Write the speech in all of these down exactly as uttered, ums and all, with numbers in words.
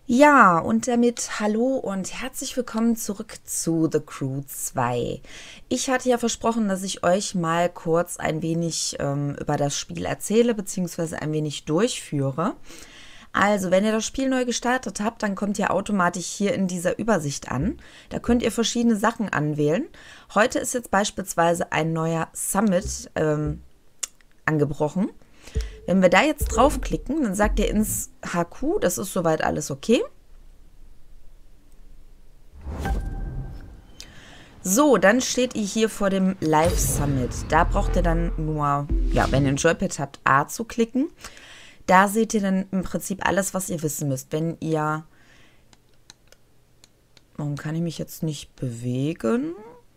Ja, und damit hallo und herzlich willkommen zurück zu The Crew zwei. Ich hatte ja versprochen, dass ich euch mal kurz ein wenig ähm, über das Spiel erzähle, beziehungsweise ein wenig durchführe. Also, wenn ihr das Spiel neu gestartet habt, dann kommt ihr automatisch hier in dieser Übersicht an. Da könnt ihr verschiedene Sachen anwählen. Heute ist jetzt beispielsweise ein neuer Summit ähm, angebrochen. Wenn wir da jetzt draufklicken, dann sagt ihr ins H Q, das ist soweit alles okay. So, dann steht ihr hier vor dem Live Summit. Da braucht ihr dann nur, ja, wenn ihr ein Joypad habt, A zu klicken. Da seht ihr dann im Prinzip alles, was ihr wissen müsst. Wenn ihr... Warum kann ich mich jetzt nicht bewegen?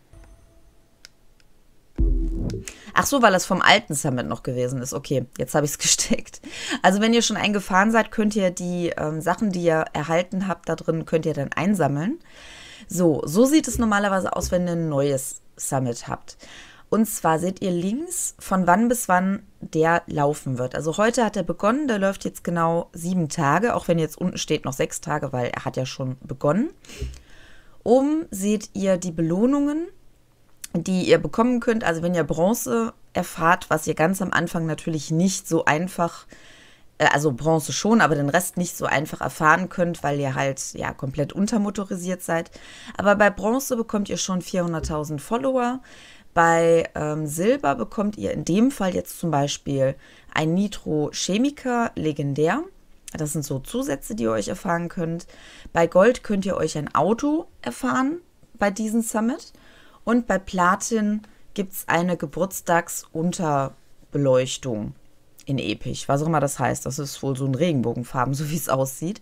Ach so, weil es vom alten Summit noch gewesen ist. Okay, jetzt habe ich es gesteckt. Also wenn ihr schon eingefahren seid, könnt ihr die ähm, Sachen, die ihr erhalten habt, da drin, könnt ihr dann einsammeln. So, so sieht es normalerweise aus, wenn ihr ein neues Summit habt. Und zwar seht ihr links, von wann bis wann der laufen wird. Also heute hat er begonnen, der läuft jetzt genau sieben Tage, auch wenn jetzt unten steht noch sechs Tage, weil er hat ja schon begonnen. Oben seht ihr die Belohnungen, die ihr bekommen könnt. Also wenn ihr Bronze erfahrt, was ihr ganz am Anfang natürlich nicht so einfach, äh, also Bronze schon, aber den Rest nicht so einfach erfahren könnt, weil ihr halt ja komplett untermotorisiert seid. Aber bei Bronze bekommt ihr schon vierhunderttausend Follower. Bei ähm, Silber bekommt ihr in dem Fall jetzt zum Beispiel ein Nitro Chemiker Legendär. Das sind so Zusätze, die ihr euch erfahren könnt. Bei Gold könnt ihr euch ein Auto erfahren bei diesem Summit. Und bei Platin gibt es eine Geburtstagsunterbeleuchtung in Episch. Was auch immer das heißt. Das ist wohl so ein Regenbogenfarben, so wie es aussieht.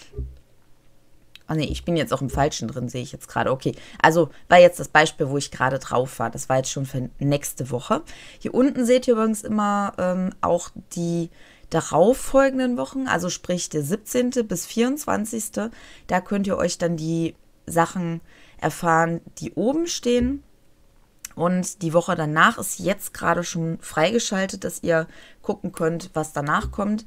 Oh nee, ich bin jetzt auch im Falschen drin, sehe ich jetzt gerade. Okay, also war jetzt das Beispiel, wo ich gerade drauf war. Das war jetzt schon für nächste Woche. Hier unten seht ihr übrigens immer ähm, auch die darauffolgenden Wochen, also sprich der siebzehnte bis vierundzwanzigste Da könnt ihr euch dann die Sachen erfahren, die oben stehen. Und die Woche danach ist jetzt gerade schon freigeschaltet, dass ihr gucken könnt, was danach kommt.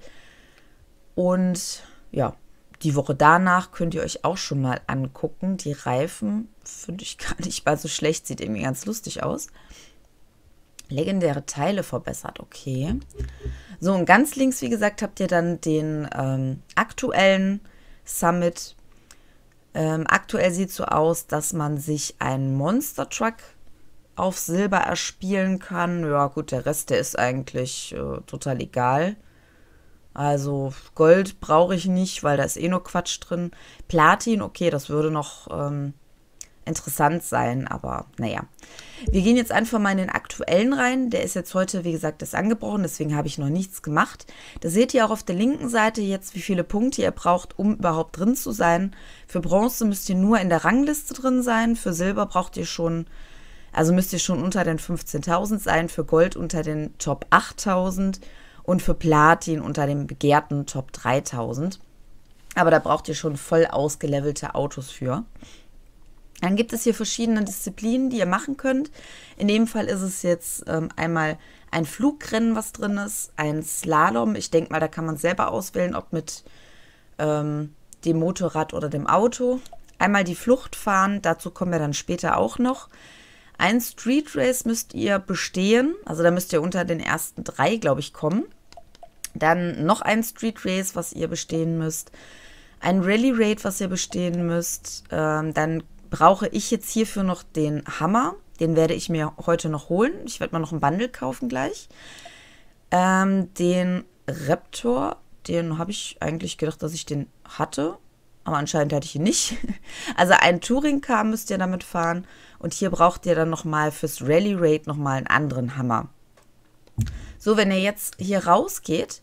Und ja, die Woche danach könnt ihr euch auch schon mal angucken. Die Reifen finde ich gar nicht mal so schlecht. Sieht irgendwie ganz lustig aus. Legendäre Teile verbessert. Okay. So, und ganz links, wie gesagt, habt ihr dann den ähm, aktuellen Summit. Ähm, aktuell sieht es so aus, dass man sich einen Monster Truck auf Silber erspielen kann. Ja gut, der Rest, der ist eigentlich äh, total egal. Also Gold brauche ich nicht, weil da ist eh nur Quatsch drin. Platin, okay, das würde noch ähm, interessant sein, aber naja. Wir gehen jetzt einfach mal in den aktuellen rein. Der ist jetzt heute, wie gesagt, ist angebrochen, deswegen habe ich noch nichts gemacht. Da seht ihr auch auf der linken Seite jetzt, wie viele Punkte ihr braucht, um überhaupt drin zu sein. Für Bronze müsst ihr nur in der Rangliste drin sein. Für Silber braucht ihr schon, also müsst ihr schon unter den fünfzehntausend sein. Für Gold unter den Top achttausend. Und für Platin unter dem begehrten Top dreitausend. Aber da braucht ihr schon voll ausgelevelte Autos für. Dann gibt es hier verschiedene Disziplinen, die ihr machen könnt. In dem Fall ist es jetzt ähm, einmal ein Flugrennen, was drin ist, ein Slalom. Ich denke mal, da kann man selber auswählen, ob mit ähm, dem Motorrad oder dem Auto. Einmal die Flucht fahren, dazu kommen wir dann später auch noch. Ein Street Race müsst ihr bestehen, also da müsst ihr unter den ersten drei, glaube ich, kommen. Dann noch ein Street Race, was ihr bestehen müsst. Ein Rally Raid, was ihr bestehen müsst. Ähm, dann brauche ich jetzt hierfür noch den Hammer. Den werde ich mir heute noch holen. Ich werde mal noch ein Bundle kaufen gleich. Ähm, den Raptor, den habe ich eigentlich gedacht, dass ich den hatte. Aber anscheinend hatte ich ihn nicht. Also ein Touring-Car müsst ihr damit fahren. Und hier braucht ihr dann nochmal fürs Rally Raid nochmal einen anderen Hammer. So, wenn ihr jetzt hier rausgeht,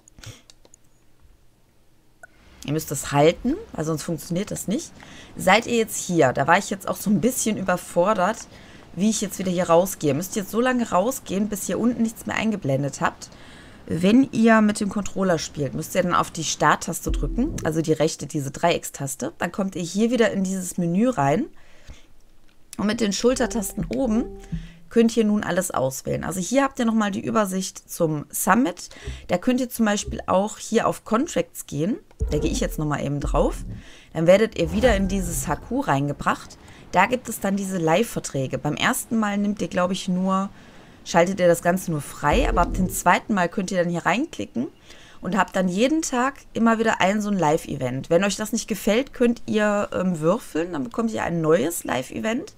ihr müsst das halten, weil sonst funktioniert das nicht. Seid ihr jetzt hier, da war ich jetzt auch so ein bisschen überfordert, wie ich jetzt wieder hier rausgehe. Ihr müsst jetzt so lange rausgehen, bis ihr unten nichts mehr eingeblendet habt. Wenn ihr mit dem Controller spielt, müsst ihr dann auf die Starttaste drücken, also die rechte, diese Dreieckstaste. Dann kommt ihr hier wieder in dieses Menü rein. Und mit den Schultertasten oben könnt ihr nun alles auswählen. Also hier habt ihr nochmal die Übersicht zum Summit. Da könnt ihr zum Beispiel auch hier auf Contracts gehen. Da gehe ich jetzt nochmal eben drauf. Dann werdet ihr wieder in dieses H Q reingebracht. Da gibt es dann diese Live-Verträge. Beim ersten Mal nehmt ihr, glaube ich, nur, schaltet ihr das Ganze nur frei. Aber ab dem zweiten Mal könnt ihr dann hier reinklicken und habt dann jeden Tag immer wieder ein so ein Live-Event. Wenn euch das nicht gefällt, könnt ihr ähm, würfeln. Dann bekommt ihr ein neues Live-Event,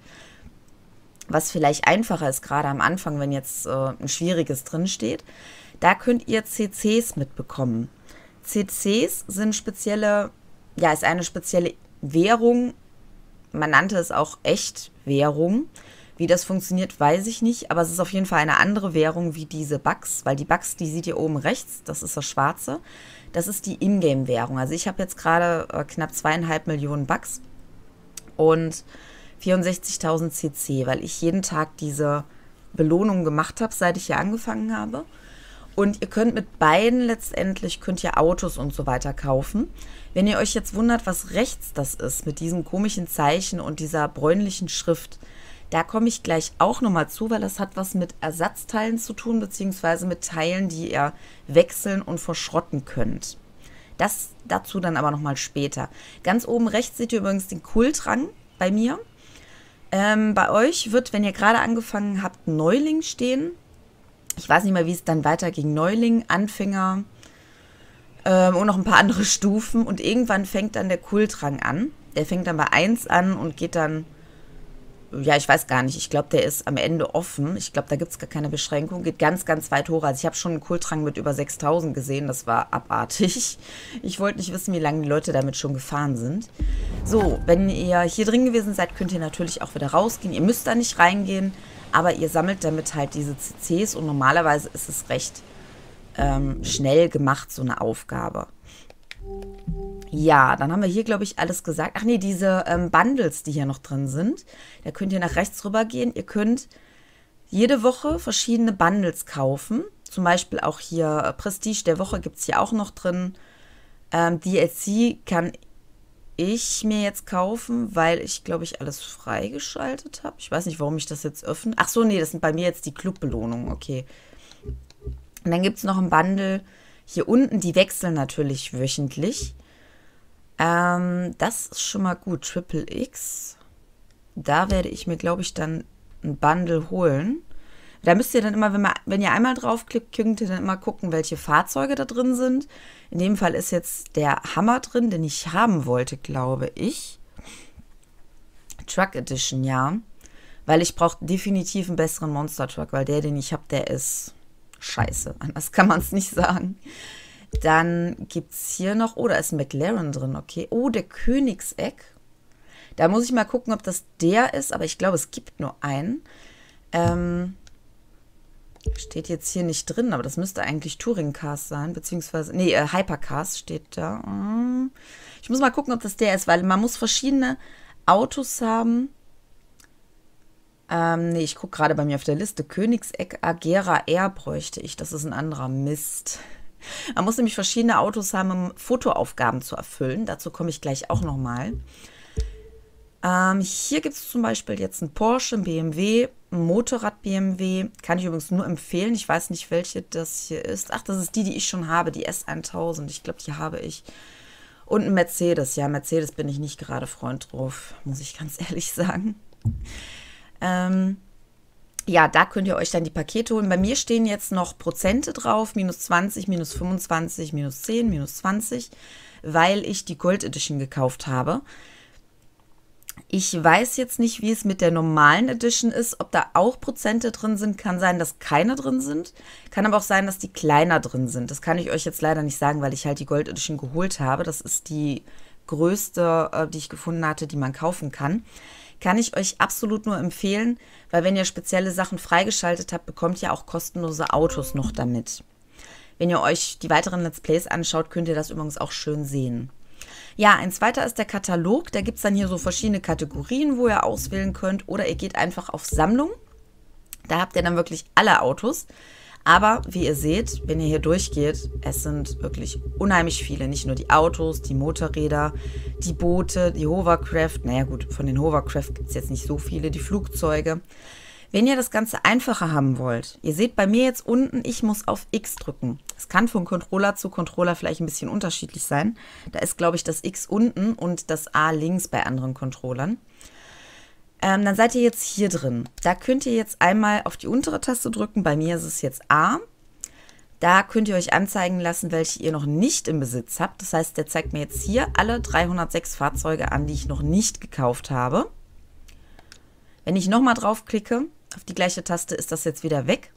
was vielleicht einfacher ist, gerade am Anfang, wenn jetzt äh, ein schwieriges drin steht. Da könnt ihr C Cs mitbekommen. C Cs sind spezielle, ja, ist eine spezielle Währung. Man nannte es auch Echtwährung. Wie das funktioniert, weiß ich nicht, aber es ist auf jeden Fall eine andere Währung wie diese Bucks, weil die Bucks, die seht ihr oben rechts, das ist das Schwarze. Das ist die Ingame-Währung. Also ich habe jetzt gerade äh, knapp zweieinhalb Millionen Bucks und vierundsechzigtausend C C, weil ich jeden Tag diese Belohnung gemacht habe, seit ich hier angefangen habe. Und ihr könnt mit beiden letztendlich, könnt ihr Autos und so weiter kaufen. Wenn ihr euch jetzt wundert, was rechts das ist, mit diesen komischen Zeichen und dieser bräunlichen Schrift, da komme ich gleich auch nochmal zu, weil das hat was mit Ersatzteilen zu tun, beziehungsweise mit Teilen, die ihr wechseln und verschrotten könnt. Das dazu dann aber nochmal später. Ganz oben rechts seht ihr übrigens den Kultrang bei mir. Ähm, bei euch wird, wenn ihr gerade angefangen habt, Neuling stehen. Ich weiß nicht mehr, wie es dann weiterging. Neuling, Anfänger ähm, und noch ein paar andere Stufen. Und irgendwann fängt dann der Kultrang an. Der fängt dann bei eins an und geht dann, ja, ich weiß gar nicht. Ich glaube, der ist am Ende offen. Ich glaube, da gibt es gar keine Beschränkung. Geht ganz, ganz weit hoch. Also ich habe schon einen Kultrang mit über sechstausend gesehen. Das war abartig. Ich wollte nicht wissen, wie lange die Leute damit schon gefahren sind. So, wenn ihr hier drin gewesen seid, könnt ihr natürlich auch wieder rausgehen. Ihr müsst da nicht reingehen, aber ihr sammelt damit halt diese C Cs und normalerweise ist es recht ähm, schnell gemacht, so eine Aufgabe. Ja, dann haben wir hier, glaube ich, alles gesagt. Ach nee, diese ähm, Bundles, die hier noch drin sind, da könnt ihr nach rechts rüber gehen. Ihr könnt jede Woche verschiedene Bundles kaufen. Zum Beispiel auch hier äh, Prestige der Woche gibt es hier auch noch drin. Ähm, D L C kann ich mir jetzt kaufen, weil ich, glaube ich, alles freigeschaltet habe. Ich weiß nicht, warum ich das jetzt öffne. Ach so, nee, das sind bei mir jetzt die Clubbelohnungen. Okay. Und dann gibt es noch ein Bundle hier unten. Die wechseln natürlich wöchentlich. Ähm, das ist schon mal gut. Triple X. Da werde ich mir, glaube ich, dann ein Bundle holen. Da müsst ihr dann immer, wenn, man, wenn ihr einmal draufklickt, könnt ihr dann immer gucken, welche Fahrzeuge da drin sind. In dem Fall ist jetzt der Hammer drin, den ich haben wollte, glaube ich. Truck Edition, ja. Weil ich brauche definitiv einen besseren Monster Truck, weil der, den ich habe, der ist scheiße. Anders kann man es nicht sagen. Dann gibt es hier noch, oh, da ist ein McLaren drin, okay. Oh, der Königseck. Da muss ich mal gucken, ob das der ist, aber ich glaube, es gibt nur einen. Ähm, steht jetzt hier nicht drin, aber das müsste eigentlich Touring Cars sein, beziehungsweise, nee, äh, Hypercars steht da. Ich muss mal gucken, ob das der ist, weil man muss verschiedene Autos haben. Ähm, nee, ich gucke gerade bei mir auf der Liste. Königseck Agera R bräuchte ich, das ist ein anderer Mist. Man muss nämlich verschiedene Autos haben, um Fotoaufgaben zu erfüllen. Dazu komme ich gleich auch nochmal. Ähm, hier gibt es zum Beispiel jetzt einen Porsche, ein B M W, ein Motorrad-B M W. Kann ich übrigens nur empfehlen. Ich weiß nicht, welche das hier ist. Ach, das ist die, die ich schon habe, die S tausend. Ich glaube, die habe ich. Und ein Mercedes. Ja, Mercedes bin ich nicht gerade Freund drauf, muss ich ganz ehrlich sagen. Ähm, ja, da könnt ihr euch dann die Pakete holen. Bei mir stehen jetzt noch Prozente drauf. Minus zwanzig, minus fünfundzwanzig, minus zehn, minus zwanzig. Weil ich die Gold Edition gekauft habe. Ich weiß jetzt nicht, wie es mit der normalen Edition ist, ob da auch Prozente drin sind. Kann sein, dass keine drin sind. Kann aber auch sein, dass die kleiner drin sind. Das kann ich euch jetzt leider nicht sagen, weil ich halt die Gold Edition geholt habe. Das ist die größte, äh, die ich gefunden hatte, die man kaufen kann. Kann ich euch absolut nur empfehlen, weil wenn ihr spezielle Sachen freigeschaltet habt, bekommt ihr auch kostenlose Autos noch damit. Wenn ihr euch die weiteren Let's Plays anschaut, könnt ihr das übrigens auch schön sehen. Ja, ein zweiter ist der Katalog. Da gibt es dann hier so verschiedene Kategorien, wo ihr auswählen könnt. Oder ihr geht einfach auf Sammlung. Da habt ihr dann wirklich alle Autos. Aber wie ihr seht, wenn ihr hier durchgeht, es sind wirklich unheimlich viele. Nicht nur die Autos, die Motorräder, die Boote, die Hovercraft. Naja gut, von den Hovercraft gibt es jetzt nicht so viele. Die Flugzeuge. Wenn ihr das Ganze einfacher haben wollt, ihr seht bei mir jetzt unten, ich muss auf X drücken. Es kann von Controller zu Controller vielleicht ein bisschen unterschiedlich sein. Da ist, glaube ich, das X unten und das A links bei anderen Controllern. Ähm, dann seid ihr jetzt hier drin. Da könnt ihr jetzt einmal auf die untere Taste drücken. Bei mir ist es jetzt A. Da könnt ihr euch anzeigen lassen, welche ihr noch nicht im Besitz habt. Das heißt, der zeigt mir jetzt hier alle dreihundertsechs Fahrzeuge an, die ich noch nicht gekauft habe. Wenn ich nochmal draufklicke, auf die gleiche Taste, ist das jetzt wieder weg.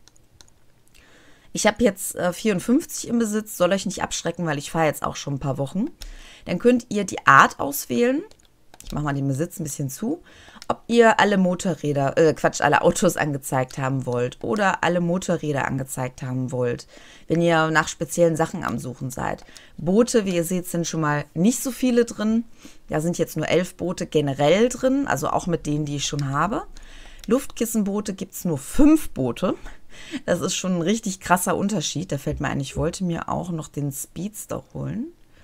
Ich habe jetzt äh, vierundfünfzig im Besitz, soll euch nicht abschrecken, weil ich fahre jetzt auch schon ein paar Wochen. Dann könnt ihr die Art auswählen. Ich mache mal den Besitz ein bisschen zu. Ob ihr alle Motorräder, äh Quatsch, alle Autos angezeigt haben wollt oder alle Motorräder angezeigt haben wollt, wenn ihr nach speziellen Sachen am Suchen seid. Boote, wie ihr seht, sind schon mal nicht so viele drin. Da sind jetzt nur elf Boote generell drin, also auch mit denen, die ich schon habe. Luftkissenboote gibt es nur fünf Boote. Das ist schon ein richtig krasser Unterschied. Da fällt mir ein, ich wollte mir auch noch den Speedster holen.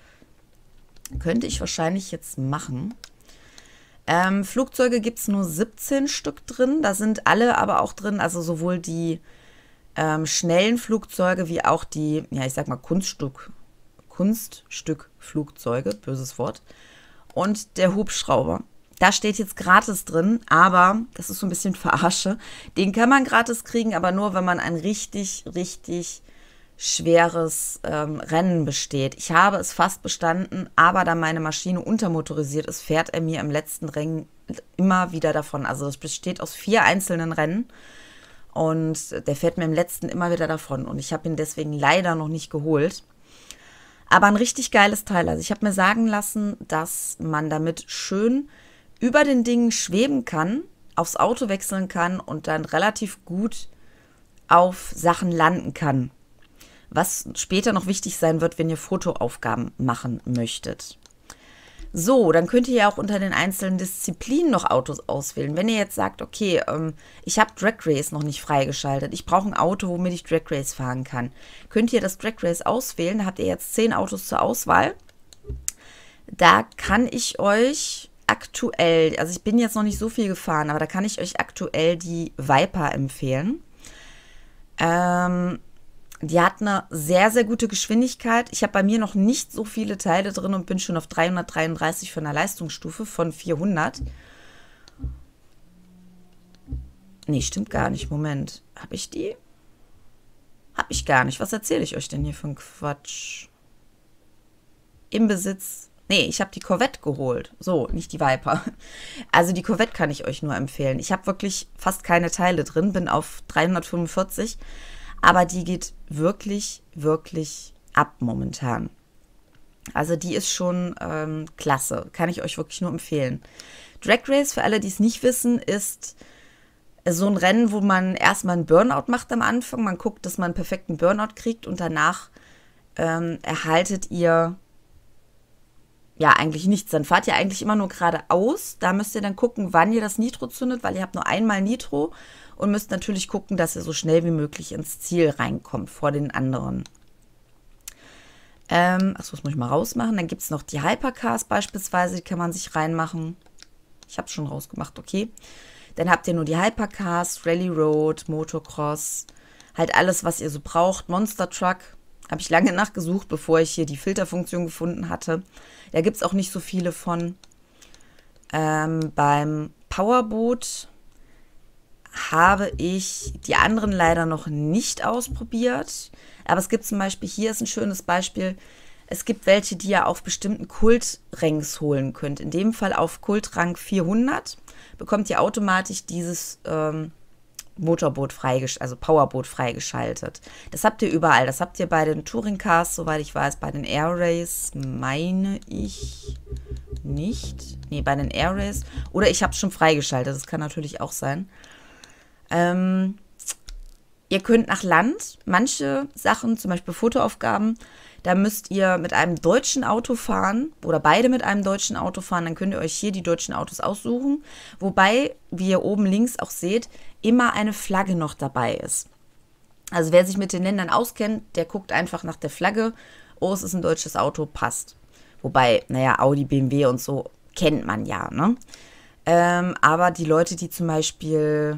Könnte ich wahrscheinlich jetzt machen. Ähm, Flugzeuge gibt es nur siebzehn Stück drin. Da sind alle aber auch drin, also sowohl die ähm, schnellen Flugzeuge wie auch die, ja ich sag mal Kunststück, Kunststückflugzeuge, böses Wort. Und der Hubschrauber. Da steht jetzt gratis drin, aber das ist so ein bisschen Verarsche. Den kann man gratis kriegen, aber nur, wenn man ein richtig, richtig schweres ähm, Rennen besteht. Ich habe es fast bestanden, aber da meine Maschine untermotorisiert ist, fährt er mir im letzten Rennen immer wieder davon. Also es besteht aus vier einzelnen Rennen und der fährt mir im letzten immer wieder davon. Und ich habe ihn deswegen leider noch nicht geholt. Aber ein richtig geiles Teil. Also ich habe mir sagen lassen, dass man damit schön über den Dingen schweben kann, aufs Auto wechseln kann und dann relativ gut auf Sachen landen kann. Was später noch wichtig sein wird, wenn ihr Fotoaufgaben machen möchtet. So, dann könnt ihr ja auch unter den einzelnen Disziplinen noch Autos auswählen. Wenn ihr jetzt sagt, okay, ähm, ich habe Drag Race noch nicht freigeschaltet, ich brauche ein Auto, womit ich Drag Race fahren kann, könnt ihr das Drag Race auswählen. Da habt ihr jetzt zehn Autos zur Auswahl. Da kann ich euch aktuell, also ich bin jetzt noch nicht so viel gefahren, aber da kann ich euch aktuell die Viper empfehlen. Ähm... Die hat eine sehr, sehr gute Geschwindigkeit. Ich habe bei mir noch nicht so viele Teile drin und bin schon auf dreihundertdreiunddreißig von der Leistungsstufe von vierhundert. Nee, stimmt gar nicht. Moment. Habe ich die? Habe ich gar nicht. Was erzähle ich euch denn hier für einen Quatsch? Im Besitz. Nee, ich habe die Corvette geholt. So, nicht die Viper. Also die Corvette kann ich euch nur empfehlen. Ich habe wirklich fast keine Teile drin, bin auf dreihundertfünfundvierzig. Aber die geht wirklich, wirklich ab momentan. Also die ist schon ähm, klasse. Kann ich euch wirklich nur empfehlen. Drag Race, für alle, die es nicht wissen, ist so ein Rennen, wo man erstmal einen Burnout macht am Anfang. Man guckt, dass man einen perfekten Burnout kriegt und danach ähm, erhaltet ihr ja eigentlich nichts. Dann fahrt ihr eigentlich immer nur geradeaus. Da müsst ihr dann gucken, wann ihr das Nitro zündet, weil ihr habt nur einmal Nitro. Und müsst natürlich gucken, dass ihr so schnell wie möglich ins Ziel reinkommt vor den anderen. Ähm, achso, das muss ich mal rausmachen. Dann gibt es noch die Hypercars beispielsweise, die kann man sich reinmachen. Ich habe es schon rausgemacht, okay. Dann habt ihr nur die Hypercars, Rally Road, Motocross, halt alles, was ihr so braucht. Monster Truck, habe ich lange nachgesucht, bevor ich hier die Filterfunktion gefunden hatte. Da gibt es auch nicht so viele von. Ähm, beim Powerboot habe ich die anderen leider noch nicht ausprobiert. Aber es gibt zum Beispiel, hier ist ein schönes Beispiel, es gibt welche, die ihr auf bestimmten Kultranks holen könnt. In dem Fall auf Kultrang vierhundert bekommt ihr automatisch dieses ähm, Motorboot freigeschaltet, also Powerboot freigeschaltet. Das habt ihr überall. Das habt ihr bei den Touring Cars, soweit ich weiß, bei den Air Race, meine ich nicht. Nee, bei den Air Race. Oder ich habe es schon freigeschaltet, das kann natürlich auch sein. Ähm, ihr könnt nach Land manche Sachen, zum Beispiel Fotoaufgaben, da müsst ihr mit einem deutschen Auto fahren oder beide mit einem deutschen Auto fahren, dann könnt ihr euch hier die deutschen Autos aussuchen, wobei, wie ihr oben links auch seht, immer eine Flagge noch dabei ist. Also wer sich mit den Ländern auskennt, der guckt einfach nach der Flagge, oh, es ist ein deutsches Auto, passt. Wobei, naja, Audi, B M W und so kennt man ja, ne? Ähm, aber die Leute, die zum Beispiel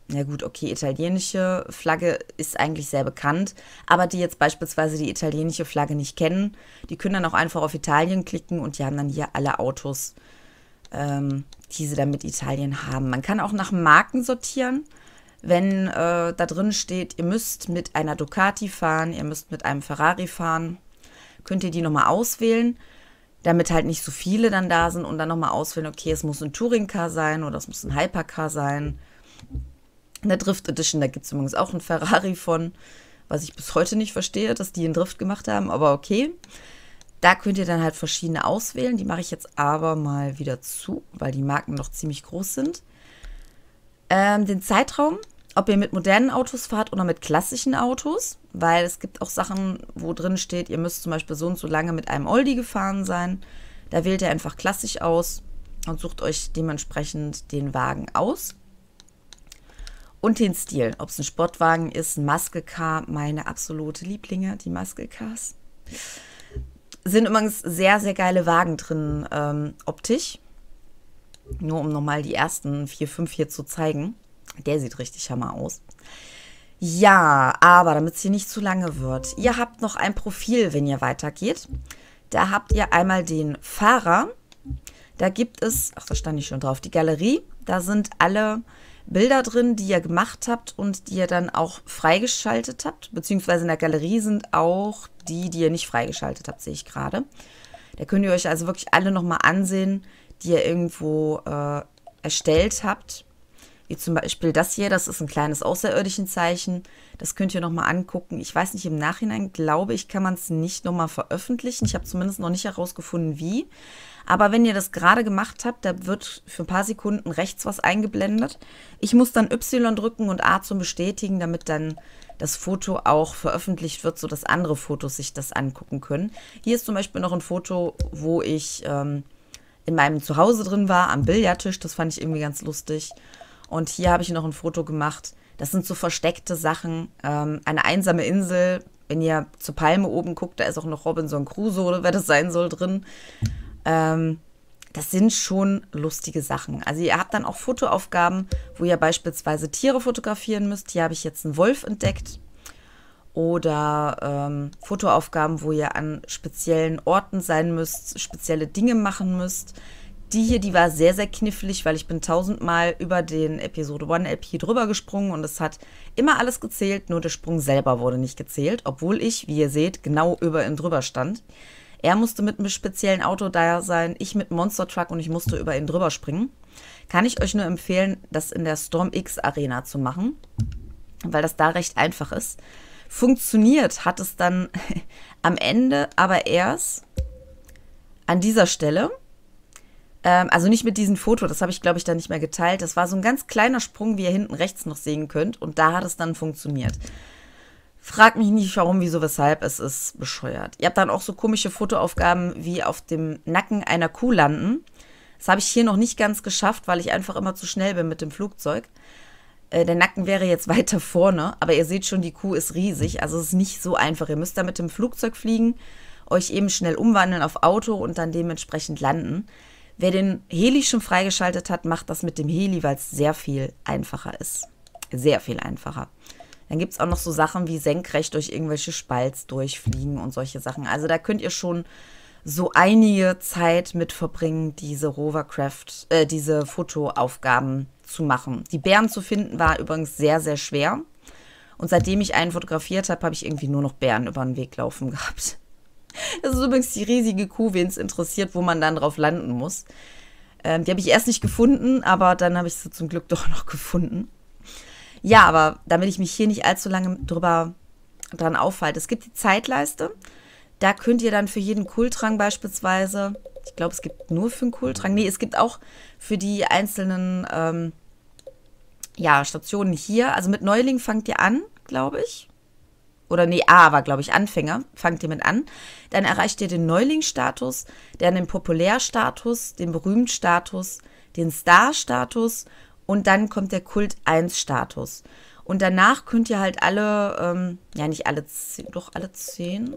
Ja gut, okay, italienische Flagge ist eigentlich sehr bekannt, aber die jetzt beispielsweise die italienische Flagge nicht kennen, die können dann auch einfach auf Italien klicken und die haben dann hier alle Autos, ähm, die sie dann mit Italien haben. Man kann auch nach Marken sortieren, wenn äh, da drin steht, ihr müsst mit einer Ducati fahren, ihr müsst mit einem Ferrari fahren, könnt ihr die nochmal auswählen, damit halt nicht so viele dann da sind und dann nochmal auswählen, okay, es muss ein Touringcar sein oder es muss ein Hypercar sein. In der Drift Edition, da gibt es übrigens auch einen Ferrari von, was ich bis heute nicht verstehe, dass die einen Drift gemacht haben, aber okay. Da könnt ihr dann halt verschiedene auswählen. Die mache ich jetzt aber mal wieder zu, weil die Marken noch ziemlich groß sind. Ähm, den Zeitraum, ob ihr mit modernen Autos fahrt oder mit klassischen Autos, weil es gibt auch Sachen, wo drin steht, ihr müsst zum Beispiel so und so lange mit einem Oldie gefahren sein. Da wählt ihr einfach klassisch aus und sucht euch dementsprechend den Wagen aus. Und den Stil, ob es ein Sportwagen ist, ein Muscle Car, meine absolute Lieblinge, die Muscle Cars. Sind übrigens sehr, sehr geile Wagen drin, ähm, optisch. Nur um nochmal die ersten vier, fünf hier zu zeigen. Der sieht richtig hammer aus. Ja, aber damit es hier nicht zu lange wird. Ihr habt noch ein Profil, wenn ihr weitergeht. Da habt ihr einmal den Fahrer. Da gibt es, ach, da stand ich schon drauf, die Galerie. Da sind alle Bilder drin, die ihr gemacht habt und die ihr dann auch freigeschaltet habt. Beziehungsweise in der Galerie sind auch die, die ihr nicht freigeschaltet habt, sehe ich gerade. Da könnt ihr euch also wirklich alle nochmal ansehen, die ihr irgendwo äh, erstellt habt. Wie zum Beispiel das hier, das ist ein kleines Außerirdischen-Zeichen. Das könnt ihr nochmal angucken. Ich weiß nicht, im Nachhinein glaube ich, kann man es nicht nochmal veröffentlichen. Ich habe zumindest noch nicht herausgefunden, wie. Aber wenn ihr das gerade gemacht habt, da wird für ein paar Sekunden rechts was eingeblendet. Ich muss dann Y drücken und A zum Bestätigen, damit dann das Foto auch veröffentlicht wird, sodass andere Fotos sich das angucken können. Hier ist zum Beispiel noch ein Foto, wo ich ähm, in meinem Zuhause drin war, am Billardtisch. Das fand ich irgendwie ganz lustig. Und hier habe ich noch ein Foto gemacht. Das sind so versteckte Sachen. Ähm, eine einsame Insel. Wenn ihr zur Palme oben guckt, da ist auch noch Robinson Crusoe, oder wer das sein soll, drin. Ähm, das sind schon lustige Sachen. Also ihr habt dann auch Fotoaufgaben, wo ihr beispielsweise Tiere fotografieren müsst. Hier habe ich jetzt einen Wolf entdeckt. Oder ähm, Fotoaufgaben, wo ihr an speziellen Orten sein müsst, spezielle Dinge machen müsst. Die hier, die war sehr, sehr knifflig, weil ich bin tausendmal über den Episode eins L P drüber gesprungen und es hat immer alles gezählt, nur der Sprung selber wurde nicht gezählt, obwohl ich, wie ihr seht, genau über ihn drüber stand. Er musste mit einem speziellen Auto da sein, ich mit einem Monster Truck und ich musste über ihn drüber springen. Kann ich euch nur empfehlen, das in der Storm X Arena zu machen, weil das da recht einfach ist. Funktioniert hat es dann am Ende, aber erst an dieser Stelle. Ähm, also nicht mit diesem Foto, das habe ich, glaube ich, dann nicht mehr geteilt. Das war so ein ganz kleiner Sprung, wie ihr hinten rechts noch sehen könnt. Und da hat es dann funktioniert. Fragt mich nicht, warum, wieso, weshalb. Es ist bescheuert. Ihr habt dann auch so komische Fotoaufgaben wie auf dem Nacken einer Kuh landen. Das habe ich hier noch nicht ganz geschafft, weil ich einfach immer zu schnell bin mit dem Flugzeug. Äh, der Nacken wäre jetzt weiter vorne, aber ihr seht schon, die Kuh ist riesig. Also es ist nicht so einfach. Ihr müsst da mit dem Flugzeug fliegen, euch eben schnell umwandeln auf Auto und dann dementsprechend landen. Wer den Heli schon freigeschaltet hat, macht das mit dem Heli, weil es sehr viel einfacher ist. Sehr viel einfacher. Dann gibt es auch noch so Sachen wie senkrecht durch irgendwelche Spalts durchfliegen und solche Sachen. Also da könnt ihr schon so einige Zeit mit verbringen, diese Rovercraft, äh, diese Fotoaufgaben zu machen. Die Bären zu finden war übrigens sehr, sehr schwer. Und seitdem ich einen fotografiert habe, habe ich irgendwie nur noch Bären über den Weg laufen gehabt. Das ist übrigens die riesige Kuh, wen es interessiert, wo man dann drauf landen muss. Ähm, die habe ich erst nicht gefunden, aber dann habe ich sie zum Glück doch noch gefunden. Ja, aber damit ich mich hier nicht allzu lange drüber dran aufhalte. Es gibt die Zeitleiste. Da könnt ihr dann für jeden Kultrang beispielsweise, ich glaube, es gibt nur für einen Kultrang, nee, es gibt auch für die einzelnen ähm, ja, Stationen hier. Also mit Neuling fangt ihr an, glaube ich. Oder nee, A war, glaube ich, Anfänger. Fangt ihr mit an. Dann erreicht ihr den Neuling-Status, dann den Populär-Status, den Berühmt-Status, den Star-Status und dann kommt der Kult eins Status. Und danach könnt ihr halt alle, ähm, ja nicht alle zehn, doch alle zehn.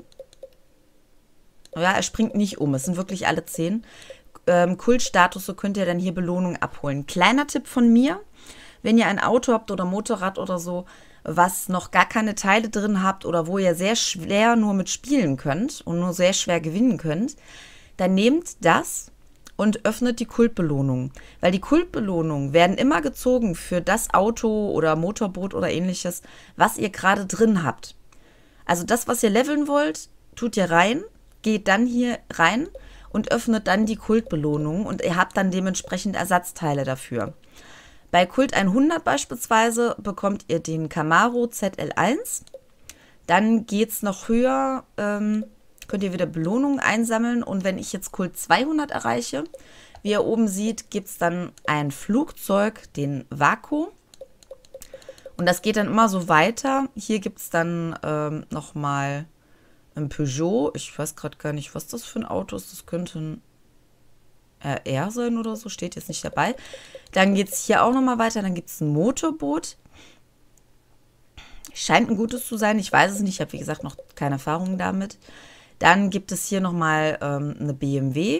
Ja, er springt nicht um, es sind wirklich alle zehn. Ähm, Kultstatus, so könnt ihr dann hier Belohnung abholen. Kleiner Tipp von mir. wenn ihr ein Auto habt oder Motorrad oder so, was noch gar keine Teile drin habt oder wo ihr sehr schwer nur mit spielen könnt und nur sehr schwer gewinnen könnt, dann nehmt das und öffnet die Kultbelohnungen. Weil die Kultbelohnungen werden immer gezogen für das Auto oder Motorboot oder ähnliches, was ihr gerade drin habt. Also das, was ihr leveln wollt, tut ihr rein, geht dann hier rein und öffnet dann die Kultbelohnungen und ihr habt dann dementsprechend Ersatzteile dafür. Bei Kult hundert beispielsweise bekommt ihr den Camaro Z L eins. Dann geht es noch höher, ähm, könnt ihr wieder Belohnungen einsammeln. Und wenn ich jetzt Kult zweihundert erreiche, wie ihr oben seht, gibt es dann ein Flugzeug, den Vaco. Und das geht dann immer so weiter. Hier gibt es dann ähm, nochmal ein Peugeot. Ich weiß gerade gar nicht, was das für ein Auto ist. Das könnte ein R R sein oder so, steht jetzt nicht dabei. Dann geht es hier auch nochmal weiter. Dann gibt es ein Motorboot. Scheint ein gutes zu sein. Ich weiß es nicht. Ich habe, wie gesagt, noch keine Erfahrung damit. Dann gibt es hier nochmal ähm, eine B M W.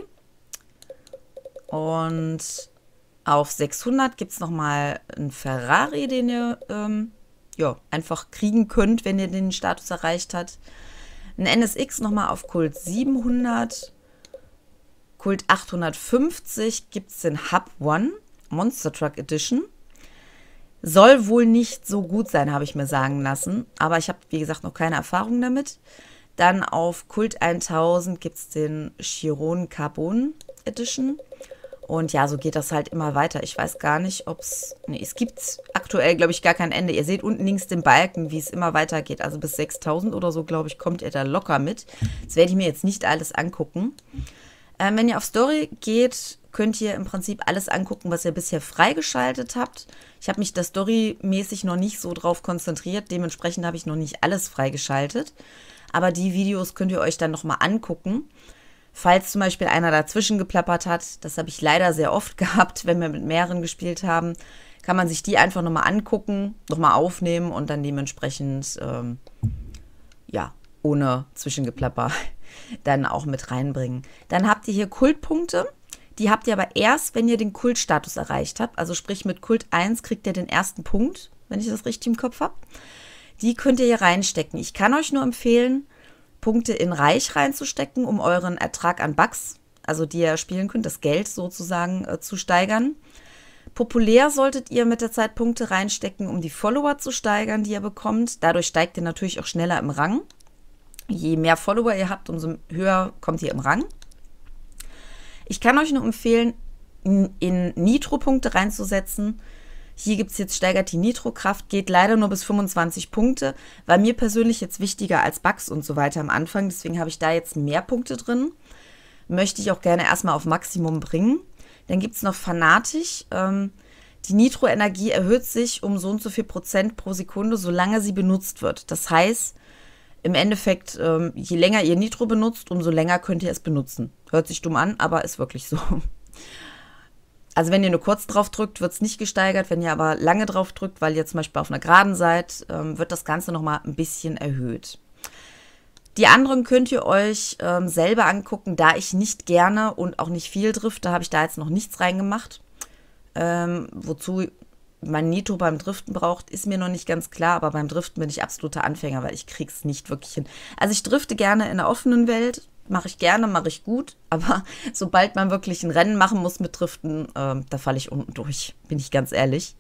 Und auf sechshundert gibt es nochmal einen Ferrari, den ihr ähm, ja, einfach kriegen könnt, wenn ihr den Status erreicht habt. Ein N S X nochmal auf Kult siebenhundert. Kult achthundertfünfzig gibt es den Hub One Monster Truck Edition. Soll wohl nicht so gut sein, habe ich mir sagen lassen. Aber ich habe, wie gesagt, noch keine Erfahrung damit. Dann auf Kult tausend gibt es den Chiron Carbon Edition. Und ja, so geht das halt immer weiter. Ich weiß gar nicht, ob es... Nee, es gibt aktuell, glaube ich, gar kein Ende. Ihr seht unten links den Balken, wie es immer weitergeht. Also bis sechstausend oder so, glaube ich, kommt ihr da locker mit. Das werde ich mir jetzt nicht alles angucken. Ähm, wenn ihr auf Story geht, könnt ihr im Prinzip alles angucken, was ihr bisher freigeschaltet habt. Ich habe mich da storymäßig noch nicht so drauf konzentriert. Dementsprechend habe ich noch nicht alles freigeschaltet. Aber die Videos könnt ihr euch dann nochmal angucken. Falls zum Beispiel einer dazwischen geplappert hat, das habe ich leider sehr oft gehabt, wenn wir mit mehreren gespielt haben, kann man sich die einfach nochmal angucken, nochmal aufnehmen und dann dementsprechend, ähm, ja, ohne Zwischengeplapper dann auch mit reinbringen. Dann habt ihr hier Kultpunkte. Die habt ihr aber erst, wenn ihr den Kultstatus erreicht habt. Also sprich mit Kult eins kriegt ihr den ersten Punkt, wenn ich das richtig im Kopf habe. Die könnt ihr hier reinstecken. Ich kann euch nur empfehlen, Punkte in Reich reinzustecken, um euren Ertrag an Bugs, also die ihr spielen könnt, das Geld sozusagen äh, zu steigern. Populär solltet ihr mit der Zeit Punkte reinstecken, um die Follower zu steigern, die ihr bekommt. Dadurch steigt ihr natürlich auch schneller im Rang. Je mehr Follower ihr habt, umso höher kommt ihr im Rang. Ich kann euch nur empfehlen, in Nitro-Punkte reinzusetzen. Hier gibt es jetzt, steigert die Nitro-Kraft, geht leider nur bis fünfundzwanzig Punkte. War mir persönlich jetzt wichtiger als Bugs und so weiter am Anfang. Deswegen habe ich da jetzt mehr Punkte drin. Möchte ich auch gerne erstmal auf Maximum bringen. Dann gibt es noch Fanatisch. Ähm, die Nitro-Energie erhöht sich um so und so viel Prozent pro Sekunde, solange sie benutzt wird. Das heißt, im Endeffekt, ähm, je länger ihr Nitro benutzt, umso länger könnt ihr es benutzen. Hört sich dumm an, aber ist wirklich so. Also wenn ihr nur kurz drauf drückt, wird es nicht gesteigert. Wenn ihr aber lange drauf drückt, weil ihr zum Beispiel auf einer Geraden seid, ähm, wird das Ganze nochmal ein bisschen erhöht. Die anderen könnt ihr euch ähm, selber angucken, da ich nicht gerne und auch nicht viel drifte, habe ich da jetzt noch nichts reingemacht. Ähm, wozu man Nitro beim Driften braucht, ist mir noch nicht ganz klar, aber beim Driften bin ich absoluter Anfänger, weil ich krieg's nicht wirklich hin. Also ich drifte gerne in der offenen Welt, mache ich gerne, mache ich gut, aber sobald man wirklich ein Rennen machen muss mit Driften, ähm, da falle ich unten durch, bin ich ganz ehrlich.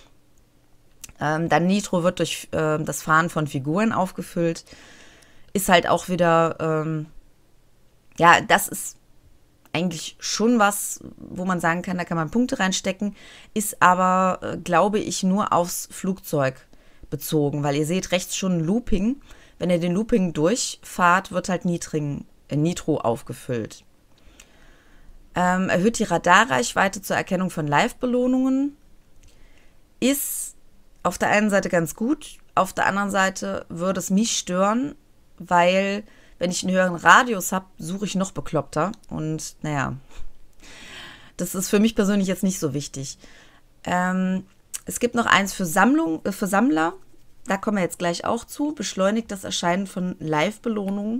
Ähm, dann Nitro wird durch äh, das Fahren von Figuren aufgefüllt. Ist halt auch wieder, ähm, ja, das ist eigentlich schon was, wo man sagen kann, da kann man Punkte reinstecken, ist aber, äh, glaube ich, nur aufs Flugzeug bezogen, weil ihr seht rechts schon ein Looping. Wenn ihr den Looping durchfahrt, wird halt Nitring, äh, Nitro aufgefüllt. Ähm, erhöht die Radarreichweite zur Erkennung von Live-Belohnungen. Ist auf der einen Seite ganz gut, auf der anderen Seite würde es mich stören, weil wenn ich einen höheren Radius habe, suche ich noch bekloppter. Und naja, das ist für mich persönlich jetzt nicht so wichtig. Ähm, es gibt noch eins für, Sammlung, äh, für Sammler. Da kommen wir jetzt gleich auch zu. Beschleunigt das Erscheinen von Live-Belohnungen.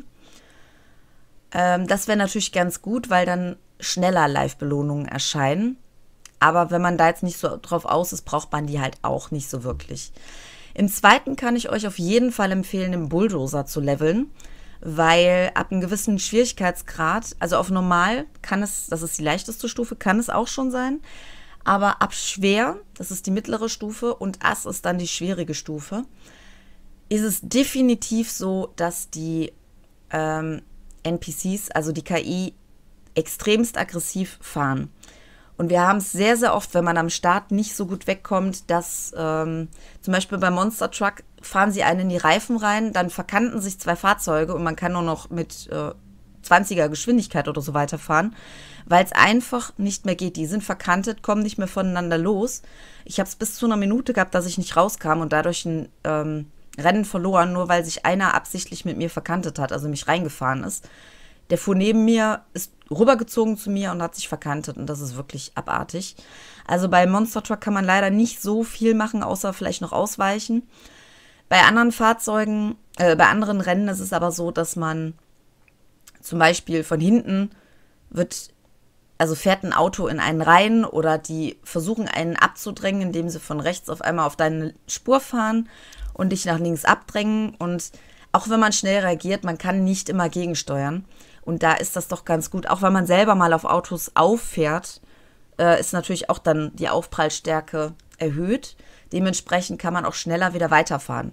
Ähm, das wäre natürlich ganz gut, weil dann schneller Live-Belohnungen erscheinen. Aber wenn man da jetzt nicht so drauf aus ist, braucht man die halt auch nicht so wirklich. Im zweiten kann ich euch auf jeden Fall empfehlen, den Bulldozer zu leveln, weil ab einem gewissen Schwierigkeitsgrad, also auf normal kann es, das ist die leichteste Stufe, kann es auch schon sein, aber ab schwer, das ist die mittlere Stufe und Ass ist dann die schwierige Stufe, ist es definitiv so, dass die ähm, N P Cs, also die K I, extremst aggressiv fahren. Und wir haben es sehr, sehr oft, wenn man am Start nicht so gut wegkommt, dass ähm, zum Beispiel beim Monster Truck fahren sie einen in die Reifen rein, dann verkanten sich zwei Fahrzeuge und man kann nur noch mit äh, zwanziger Geschwindigkeit oder so weiterfahren, weil es einfach nicht mehr geht. Die sind verkantet, kommen nicht mehr voneinander los. Ich habe es bis zu einer Minute gehabt, dass ich nicht rauskam und dadurch ein ähm, Rennen verloren, nur weil sich einer absichtlich mit mir verkantet hat, also mich reingefahren ist. Der fuhr neben mir, ist rübergezogen zu mir und hat sich verkantet und das ist wirklich abartig. Also bei Monster Truck kann man leider nicht so viel machen, außer vielleicht noch ausweichen. Bei anderen Fahrzeugen, äh, bei anderen Rennen ist es aber so, dass man zum Beispiel von hinten wird, also fährt ein Auto in einen rein oder die versuchen einen abzudrängen, indem sie von rechts auf einmal auf deine Spur fahren und dich nach links abdrängen. Und auch wenn man schnell reagiert, man kann nicht immer gegensteuern. Und da ist das doch ganz gut. Auch wenn man selber mal auf Autos auffährt, äh, ist natürlich auch dann die Aufprallstärke erhöht. Dementsprechend kann man auch schneller wieder weiterfahren.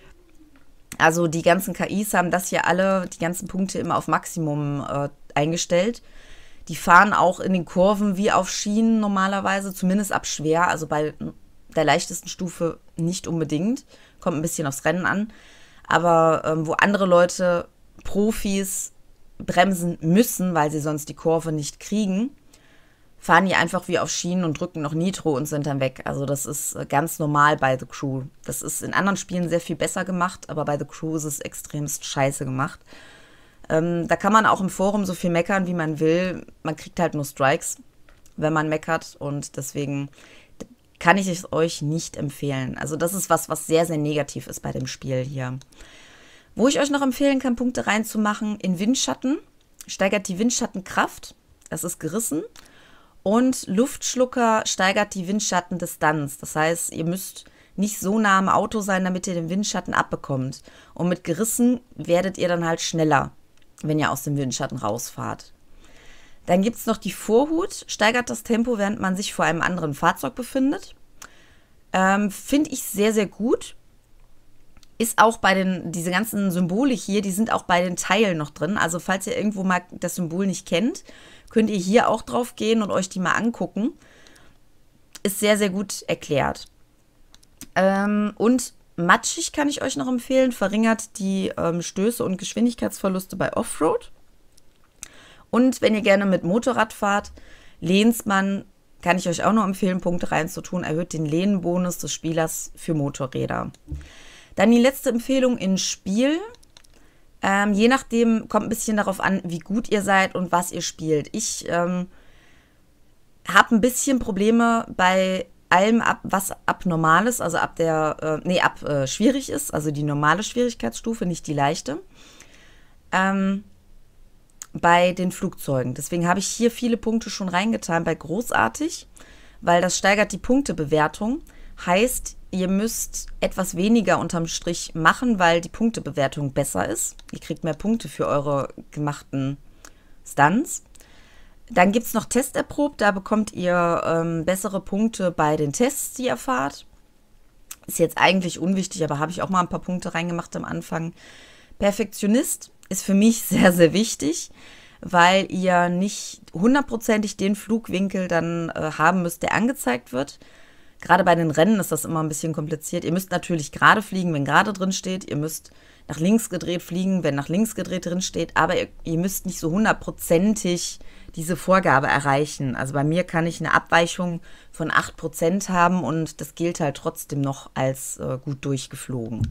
Also die ganzen K Is haben das hier alle, die ganzen Punkte immer auf Maximum äh, eingestellt. Die fahren auch in den Kurven wie auf Schienen normalerweise, zumindest ab schwer. Also bei der leichtesten Stufe nicht unbedingt. Kommt ein bisschen aufs Rennen an. Aber ähm, wo andere Leute, Profis, bremsen müssen, weil sie sonst die Kurve nicht kriegen, fahren die einfach wie auf Schienen und drücken noch Nitro und sind dann weg. Also das ist ganz normal bei The Crew. Das ist in anderen Spielen sehr viel besser gemacht, aber bei The Crew ist es extremst scheiße gemacht. Ähm, da kann man auch im Forum so viel meckern, wie man will. Man kriegt halt nur Strikes, wenn man meckert und deswegen kann ich es euch nicht empfehlen. Also das ist was, was sehr, sehr negativ ist bei dem Spiel hier. Wo ich euch noch empfehlen kann, Punkte reinzumachen, in Windschatten, steigert die Windschattenkraft, das ist gerissen, und Luftschlucker steigert die Windschattendistanz. Das heißt, ihr müsst nicht so nah am Auto sein, damit ihr den Windschatten abbekommt. Und mit gerissen werdet ihr dann halt schneller, wenn ihr aus dem Windschatten rausfahrt. Dann gibt es noch die Vorhut, steigert das Tempo, während man sich vor einem anderen Fahrzeug befindet. Ähm, finde ich sehr, sehr gut. Ist auch bei den, diese ganzen Symbole hier, die sind auch bei den Teilen noch drin. Also falls ihr irgendwo mal das Symbol nicht kennt, könnt ihr hier auch drauf gehen und euch die mal angucken. Ist sehr, sehr gut erklärt. Ähm, und matschig kann ich euch noch empfehlen, verringert die ähm, Stöße und Geschwindigkeitsverluste bei Offroad. Und wenn ihr gerne mit Motorrad fahrt, Lehnsmann kann ich euch auch noch empfehlen, Punkte reinzutun, erhöht den Lehnbonus des Spielers für Motorräder. Dann die letzte Empfehlung in Spiel. Ähm, je nachdem, kommt ein bisschen darauf an, wie gut ihr seid und was ihr spielt. Ich ähm, habe ein bisschen Probleme bei allem, ab, was abnormal ist, also ab der, äh, nee, ab äh, schwierig ist, also die normale Schwierigkeitsstufe, nicht die leichte. Ähm, bei den Flugzeugen. Deswegen habe ich hier viele Punkte schon reingetan bei großartig, weil das steigert die Punktebewertung. Heißt, ihr müsst etwas weniger unterm Strich machen, weil die Punktebewertung besser ist. Ihr kriegt mehr Punkte für eure gemachten Stunts. Dann gibt es noch Testerprobt, da bekommt ihr ähm, bessere Punkte bei den Tests, die ihr fahrt. Ist jetzt eigentlich unwichtig, aber habe ich auch mal ein paar Punkte reingemacht am Anfang. Perfektionist ist für mich sehr, sehr wichtig, weil ihr nicht hundertprozentig den Flugwinkel dann äh, haben müsst, der angezeigt wird. Gerade bei den Rennen ist das immer ein bisschen kompliziert. Ihr müsst natürlich gerade fliegen, wenn gerade drin steht. Ihr müsst nach links gedreht fliegen, wenn nach links gedreht drin steht. Aber ihr, ihr müsst nicht so hundertprozentig diese Vorgabe erreichen. Also bei mir kann ich eine Abweichung von acht Prozent haben und das gilt halt trotzdem noch als äh, gut durchgeflogen.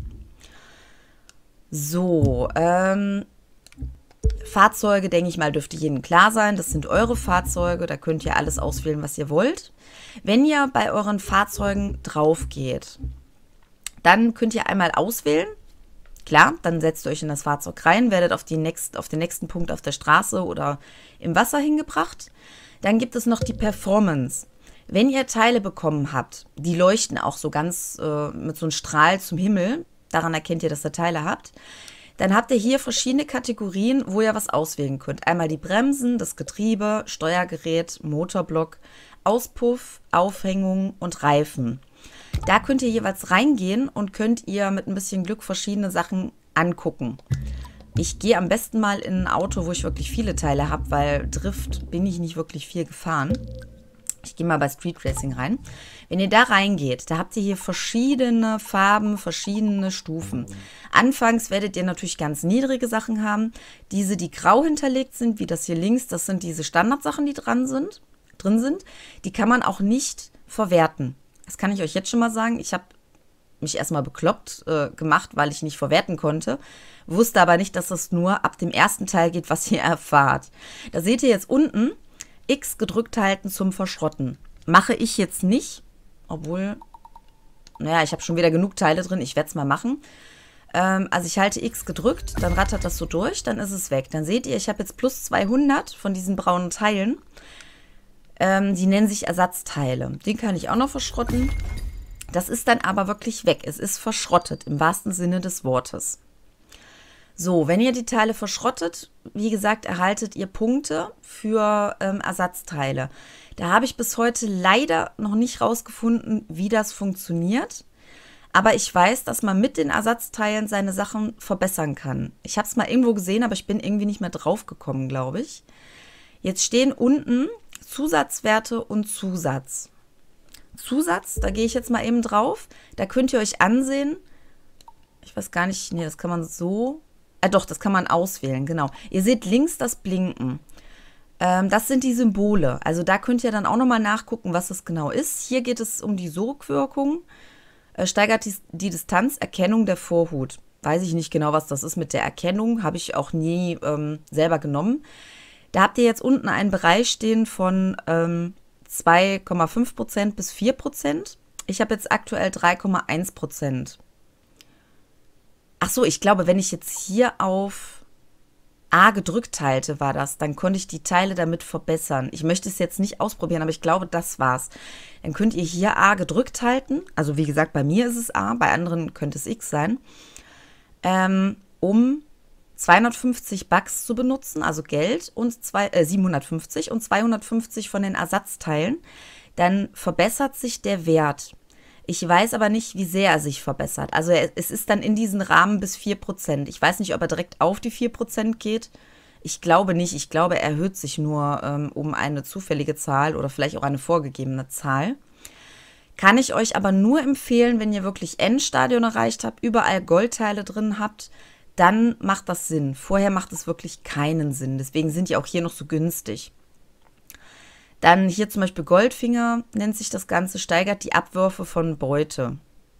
So, ähm, Fahrzeuge, denke ich mal, dürfte jedem klar sein. Das sind eure Fahrzeuge, da könnt ihr alles auswählen, was ihr wollt. Wenn ihr bei euren Fahrzeugen drauf geht, dann könnt ihr einmal auswählen. Klar, dann setzt ihr euch in das Fahrzeug rein, werdet auf, die nächst, auf den nächsten Punkt auf der Straße oder im Wasser hingebracht. Dann gibt es noch die Performance. Wenn ihr Teile bekommen habt, die leuchten auch so ganz äh, mit so einem Strahl zum Himmel, daran erkennt ihr, dass ihr Teile habt, dann habt ihr hier verschiedene Kategorien, wo ihr was auswählen könnt. Einmal die Bremsen, das Getriebe, Steuergerät, Motorblock, Auspuff, Aufhängung und Reifen. Da könnt ihr jeweils reingehen und könnt ihr mit ein bisschen Glück verschiedene Sachen angucken. Ich gehe am besten mal in ein Auto, wo ich wirklich viele Teile habe, weil Drift bin ich nicht wirklich viel gefahren. Ich gehe mal bei Street Racing rein. Wenn ihr da reingeht, da habt ihr hier verschiedene Farben, verschiedene Stufen. Anfangs werdet ihr natürlich ganz niedrige Sachen haben. Diese, die grau hinterlegt sind, wie das hier links, das sind diese Standardsachen, die dran sind, drin sind. Die kann man auch nicht verwerten. Das kann ich euch jetzt schon mal sagen. Ich habe mich erstmal bekloppt äh, gemacht, weil ich nicht verwerten konnte. Wusste aber nicht, dass das nur ab dem ersten Teil geht, was ihr erfahrt. Da seht ihr jetzt unten, X gedrückt halten zum Verschrotten. Mache ich jetzt nicht, obwohl, naja, ich habe schon wieder genug Teile drin, ich werde es mal machen. Ähm, also ich halte X gedrückt, dann rattert das so durch, dann ist es weg. Dann seht ihr, ich habe jetzt plus zweihundert von diesen braunen Teilen. Ähm, die nennen sich Ersatzteile. Den kann ich auch noch verschrotten. Das ist dann aber wirklich weg. Es ist verschrottet, im wahrsten Sinne des Wortes. So, wenn ihr die Teile verschrottet, wie gesagt, erhaltet ihr Punkte für ähm, Ersatzteile. Da habe ich bis heute leider noch nicht rausgefunden, wie das funktioniert. Aber ich weiß, dass man mit den Ersatzteilen seine Sachen verbessern kann. Ich habe es mal irgendwo gesehen, aber ich bin irgendwie nicht mehr drauf gekommen, glaube ich. Jetzt stehen unten Zusatzwerte und Zusatz. Zusatz, da gehe ich jetzt mal eben drauf. Da könnt ihr euch ansehen. Ich weiß gar nicht, nee, das kann man so... Äh, doch, das kann man auswählen, genau. Ihr seht links das Blinken. Ähm, das sind die Symbole. Also da könnt ihr dann auch nochmal nachgucken, was das genau ist. Hier geht es um die Sogwirkung. Äh, steigert die, die Distanz, Erkennung der Vorhut. Weiß ich nicht genau, was das ist mit der Erkennung. Habe ich auch nie ähm, selber genommen. Da habt ihr jetzt unten einen Bereich stehen von ähm, zwei Komma fünf Prozent bis vier Prozent. Ich habe jetzt aktuell drei Komma eins Prozent. Ach so, ich glaube, wenn ich jetzt hier auf A gedrückt halte, war das, dann konnte ich die Teile damit verbessern. Ich möchte es jetzt nicht ausprobieren, aber ich glaube, das war's. Dann könnt ihr hier A gedrückt halten. Also wie gesagt, bei mir ist es A, bei anderen könnte es X sein. Ähm, um zweihundertfünfzig Bucks zu benutzen, also Geld, und zwei, äh, siebenhundertfünfzig und zweihundertfünfzig von den Ersatzteilen. Dann verbessert sich der Wert. Ich weiß aber nicht, wie sehr er sich verbessert. Also es ist dann in diesen Rahmen bis vier Prozent. Ich weiß nicht, ob er direkt auf die vier Prozent geht. Ich glaube nicht. Ich glaube, er erhöht sich nur ähm, um eine zufällige Zahl oder vielleicht auch eine vorgegebene Zahl. Kann ich euch aber nur empfehlen, wenn ihr wirklich Endstadion erreicht habt, überall Goldteile drin habt, dann macht das Sinn. Vorher macht es wirklich keinen Sinn. Deswegen sind die auch hier noch so günstig. Dann hier zum Beispiel Goldfinger, nennt sich das Ganze, steigert die Abwürfe von Beute.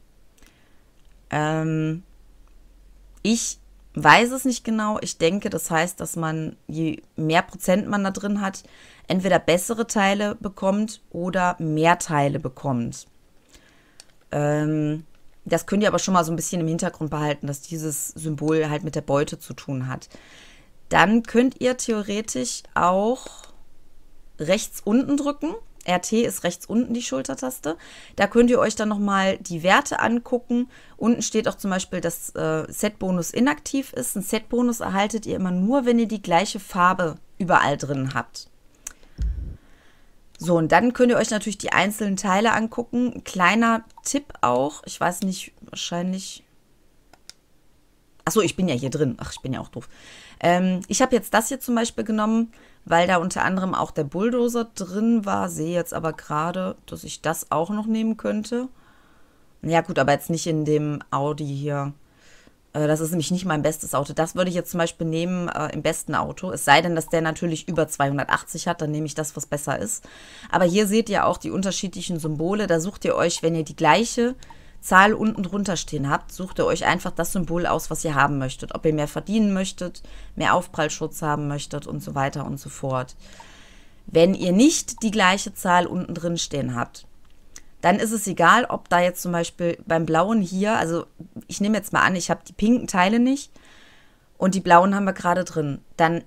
Ähm, ich weiß es nicht genau. Ich denke, das heißt, dass man, je mehr Prozent man da drin hat, entweder bessere Teile bekommt oder mehr Teile bekommt. Ähm, das könnt ihr aber schon mal so ein bisschen im Hintergrund behalten, dass dieses Symbol halt mit der Beute zu tun hat. Dann könnt ihr theoretisch auch rechts unten drücken. R T ist rechts unten die Schultertaste. Da könnt ihr euch dann nochmal die Werte angucken. Unten steht auch zum Beispiel, dass äh, Set-Bonus inaktiv ist. Ein Set-Bonus erhaltet ihr immer nur, wenn ihr die gleiche Farbe überall drin habt. So, und dann könnt ihr euch natürlich die einzelnen Teile angucken. Ein kleiner Tipp auch. Ich weiß nicht, wahrscheinlich... Achso, ich bin ja hier drin. Ach, ich bin ja auch doof. Ähm, ich habe jetzt das hier zum Beispiel genommen, weil da unter anderem auch der Bulldozer drin war. Sehe jetzt aber gerade, dass ich das auch noch nehmen könnte. Ja gut, aber jetzt nicht in dem Audi hier. Äh, das ist nämlich nicht mein bestes Auto. Das würde ich jetzt zum Beispiel nehmen äh, im besten Auto. Es sei denn, dass der natürlich über zweihundertachtzig hat, dann nehme ich das, was besser ist. Aber hier seht ihr auch die unterschiedlichen Symbole. Da sucht ihr euch, wenn ihr die gleiche Zahl unten drunter stehen habt, sucht ihr euch einfach das Symbol aus, was ihr haben möchtet. Ob ihr mehr verdienen möchtet, mehr Aufprallschutz haben möchtet und so weiter und so fort. Wenn ihr nicht die gleiche Zahl unten drin stehen habt, dann ist es egal, ob da jetzt zum Beispiel beim blauen hier, also ich nehme jetzt mal an, ich habe die pinken Teile nicht und die blauen haben wir gerade drin. Dann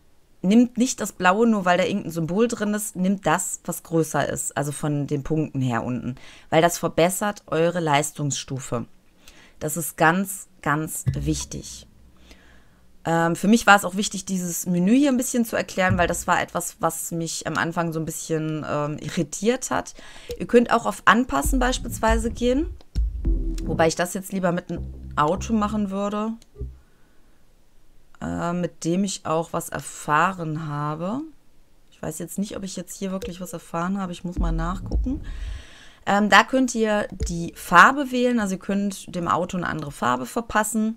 nimmt nicht das Blaue, nur weil da irgendein Symbol drin ist, nimmt das, was größer ist, also von den Punkten her unten, weil das verbessert eure Leistungsstufe. Das ist ganz, ganz wichtig. Ähm, für mich war es auch wichtig, dieses Menü hier ein bisschen zu erklären, weil das war etwas, was mich am Anfang so ein bisschen ähm, irritiert hat. Ihr könnt auch auf Anpassen beispielsweise gehen, wobei ich das jetzt lieber mit einem Auto machen würde, äh, mit dem ich auch was erfahren habe. Ich weiß jetzt nicht, ob ich jetzt hier wirklich was erfahren habe. Ich muss mal nachgucken. Ähm, da könnt ihr die Farbe wählen. Also ihr könnt dem Auto eine andere Farbe verpassen.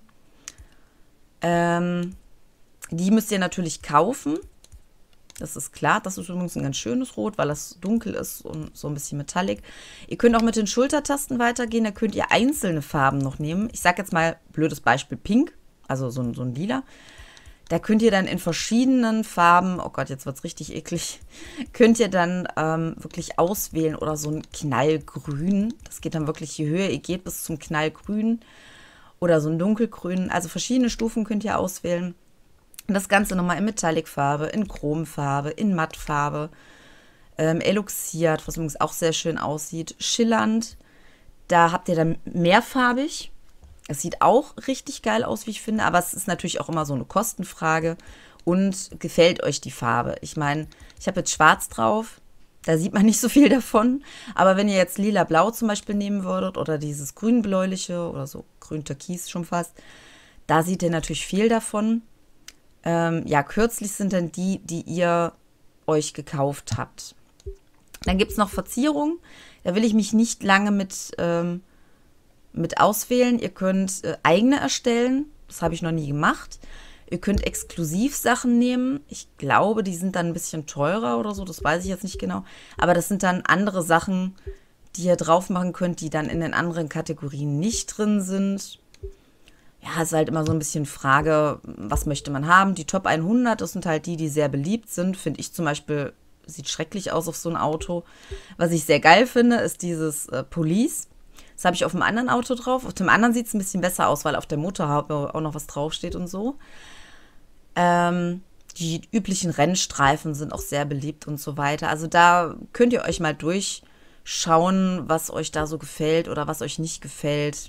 Ähm, die müsst ihr natürlich kaufen. Das ist klar. Das ist übrigens ein ganz schönes Rot, weil das dunkel ist und so ein bisschen metallic. Ihr könnt auch mit den Schultertasten weitergehen. Da könnt ihr einzelne Farben noch nehmen. Ich sage jetzt mal, blödes Beispiel, Pink. Also so ein, so ein Lila. Da könnt ihr dann in verschiedenen Farben, oh Gott, jetzt wird es richtig eklig, könnt ihr dann ähm, wirklich auswählen oder so ein Knallgrün. Das geht dann wirklich, je höher ihr geht, bis zum Knallgrün oder so ein Dunkelgrün. Also verschiedene Stufen könnt ihr auswählen. Und das Ganze nochmal in Metallicfarbe, in Chromfarbe, in Mattfarbe, ähm, eluxiert, was übrigens auch sehr schön aussieht, schillernd. Da habt ihr dann mehrfarbig. Es sieht auch richtig geil aus, wie ich finde, aber es ist natürlich auch immer so eine Kostenfrage. Und gefällt euch die Farbe? Ich meine, ich habe jetzt schwarz drauf, da sieht man nicht so viel davon. Aber wenn ihr jetzt lila-blau zum Beispiel nehmen würdet oder dieses grün-bläuliche oder so grün-türkis schon fast, da seht ihr natürlich viel davon. Ähm, ja, kürzlich sind dann die, die ihr euch gekauft habt. Dann gibt es noch Verzierungen. Da will ich mich nicht lange mit... Ähm, mit auswählen. Ihr könnt äh, eigene erstellen. Das habe ich noch nie gemacht. Ihr könnt Exklusivsachen nehmen. Ich glaube, die sind dann ein bisschen teurer oder so. Das weiß ich jetzt nicht genau. Aber das sind dann andere Sachen, die ihr drauf machen könnt, die dann in den anderen Kategorien nicht drin sind. Ja, es ist halt immer so ein bisschen Frage, was möchte man haben. Die Top hundert, das sind halt die, die sehr beliebt sind. Finde ich zum Beispiel, sieht schrecklich aus auf so ein Auto. Was ich sehr geil finde, ist dieses äh, Police. Das habe ich auf dem anderen Auto drauf. Auf dem anderen sieht es ein bisschen besser aus, weil auf der Motorhaube auch noch was draufsteht und so. Ähm, die üblichen Rennstreifen sind auch sehr beliebt und so weiter. Also da könnt ihr euch mal durchschauen, was euch da so gefällt oder was euch nicht gefällt.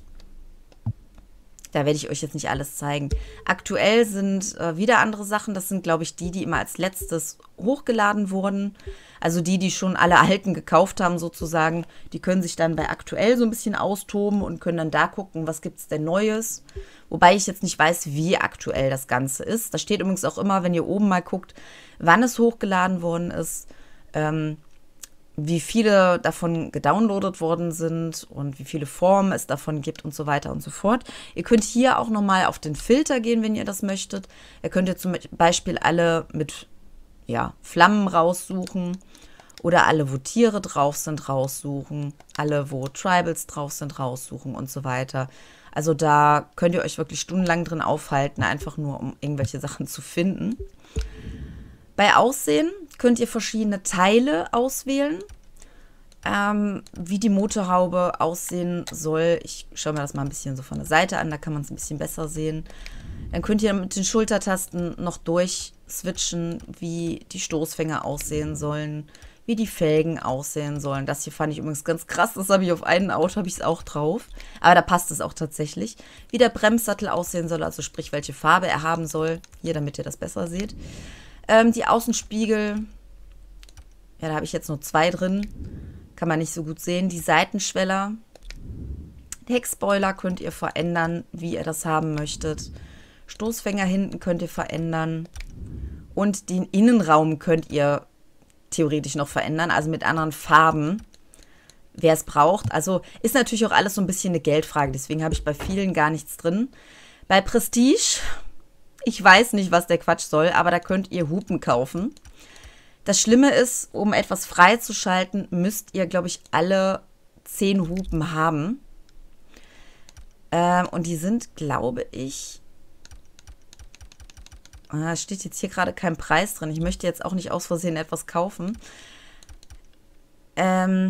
Da werde ich euch jetzt nicht alles zeigen. Aktuell sind äh, wieder andere Sachen. Das sind, glaube ich, die, die immer als letztes hochgeladen wurden. Also die, die schon alle alten gekauft haben sozusagen. Die können sich dann bei aktuell so ein bisschen austoben und können dann da gucken, was gibt es denn Neues. Wobei ich jetzt nicht weiß, wie aktuell das Ganze ist. Da steht übrigens auch immer, wenn ihr oben mal guckt, wann es hochgeladen worden ist. Ähm, wie viele davon gedownloadet worden sind und wie viele Formen es davon gibt und so weiter und so fort. Ihr könnt hier auch nochmal auf den Filter gehen, wenn ihr das möchtet. Ihr könnt ihr zum Beispiel alle mit ja, Flammen raussuchen oder alle, wo Tiere drauf sind, raussuchen. Alle, wo Tribals drauf sind, raussuchen und so weiter. Also da könnt ihr euch wirklich stundenlang drin aufhalten, einfach nur um irgendwelche Sachen zu finden. Bei Aussehen könnt ihr verschiedene Teile auswählen, ähm, wie die Motorhaube aussehen soll. Ich schaue mir das mal ein bisschen so von der Seite an, da kann man es ein bisschen besser sehen. Dann könnt ihr mit den Schultertasten noch durchswitchen, wie die Stoßfänger aussehen sollen, wie die Felgen aussehen sollen. Das hier fand ich übrigens ganz krass, das habe ich auf einem Auto, habe ich es auch drauf. Aber da passt es auch tatsächlich. Wie der Bremssattel aussehen soll, also sprich, welche Farbe er haben soll. Hier, damit ihr das besser seht. Ähm, die Außenspiegel, ja, da habe ich jetzt nur zwei drin, kann man nicht so gut sehen. Die Seitenschweller, Heckspoiler könnt ihr verändern, wie ihr das haben möchtet. Stoßfänger hinten könnt ihr verändern. Und den Innenraum könnt ihr theoretisch noch verändern, also mit anderen Farben, wer es braucht. Also ist natürlich auch alles so ein bisschen eine Geldfrage, deswegen habe ich bei vielen gar nichts drin. Bei Prestige... Ich weiß nicht, was der Quatsch soll, aber da könnt ihr Hupen kaufen. Das Schlimme ist, um etwas freizuschalten, müsst ihr, glaube ich, alle zehn Hupen haben. Ähm, und die sind, glaube ich... Ah, steht jetzt hier gerade kein Preis drin. Ich möchte jetzt auch nicht aus Versehen etwas kaufen. Ähm...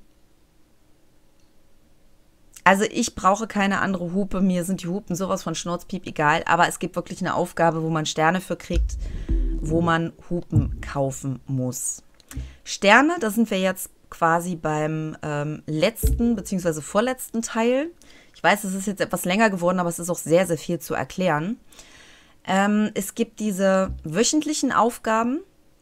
Also ich brauche keine andere Hupe, mir sind die Hupen sowas von Schnurzpiep egal, aber es gibt wirklich eine Aufgabe, wo man Sterne für kriegt, wo man Hupen kaufen muss. Sterne, da sind wir jetzt quasi beim ähm, letzten bzw. vorletzten Teil. Ich weiß, es ist jetzt etwas länger geworden, aber es ist auch sehr, sehr viel zu erklären. Ähm, es gibt diese wöchentlichen Aufgaben.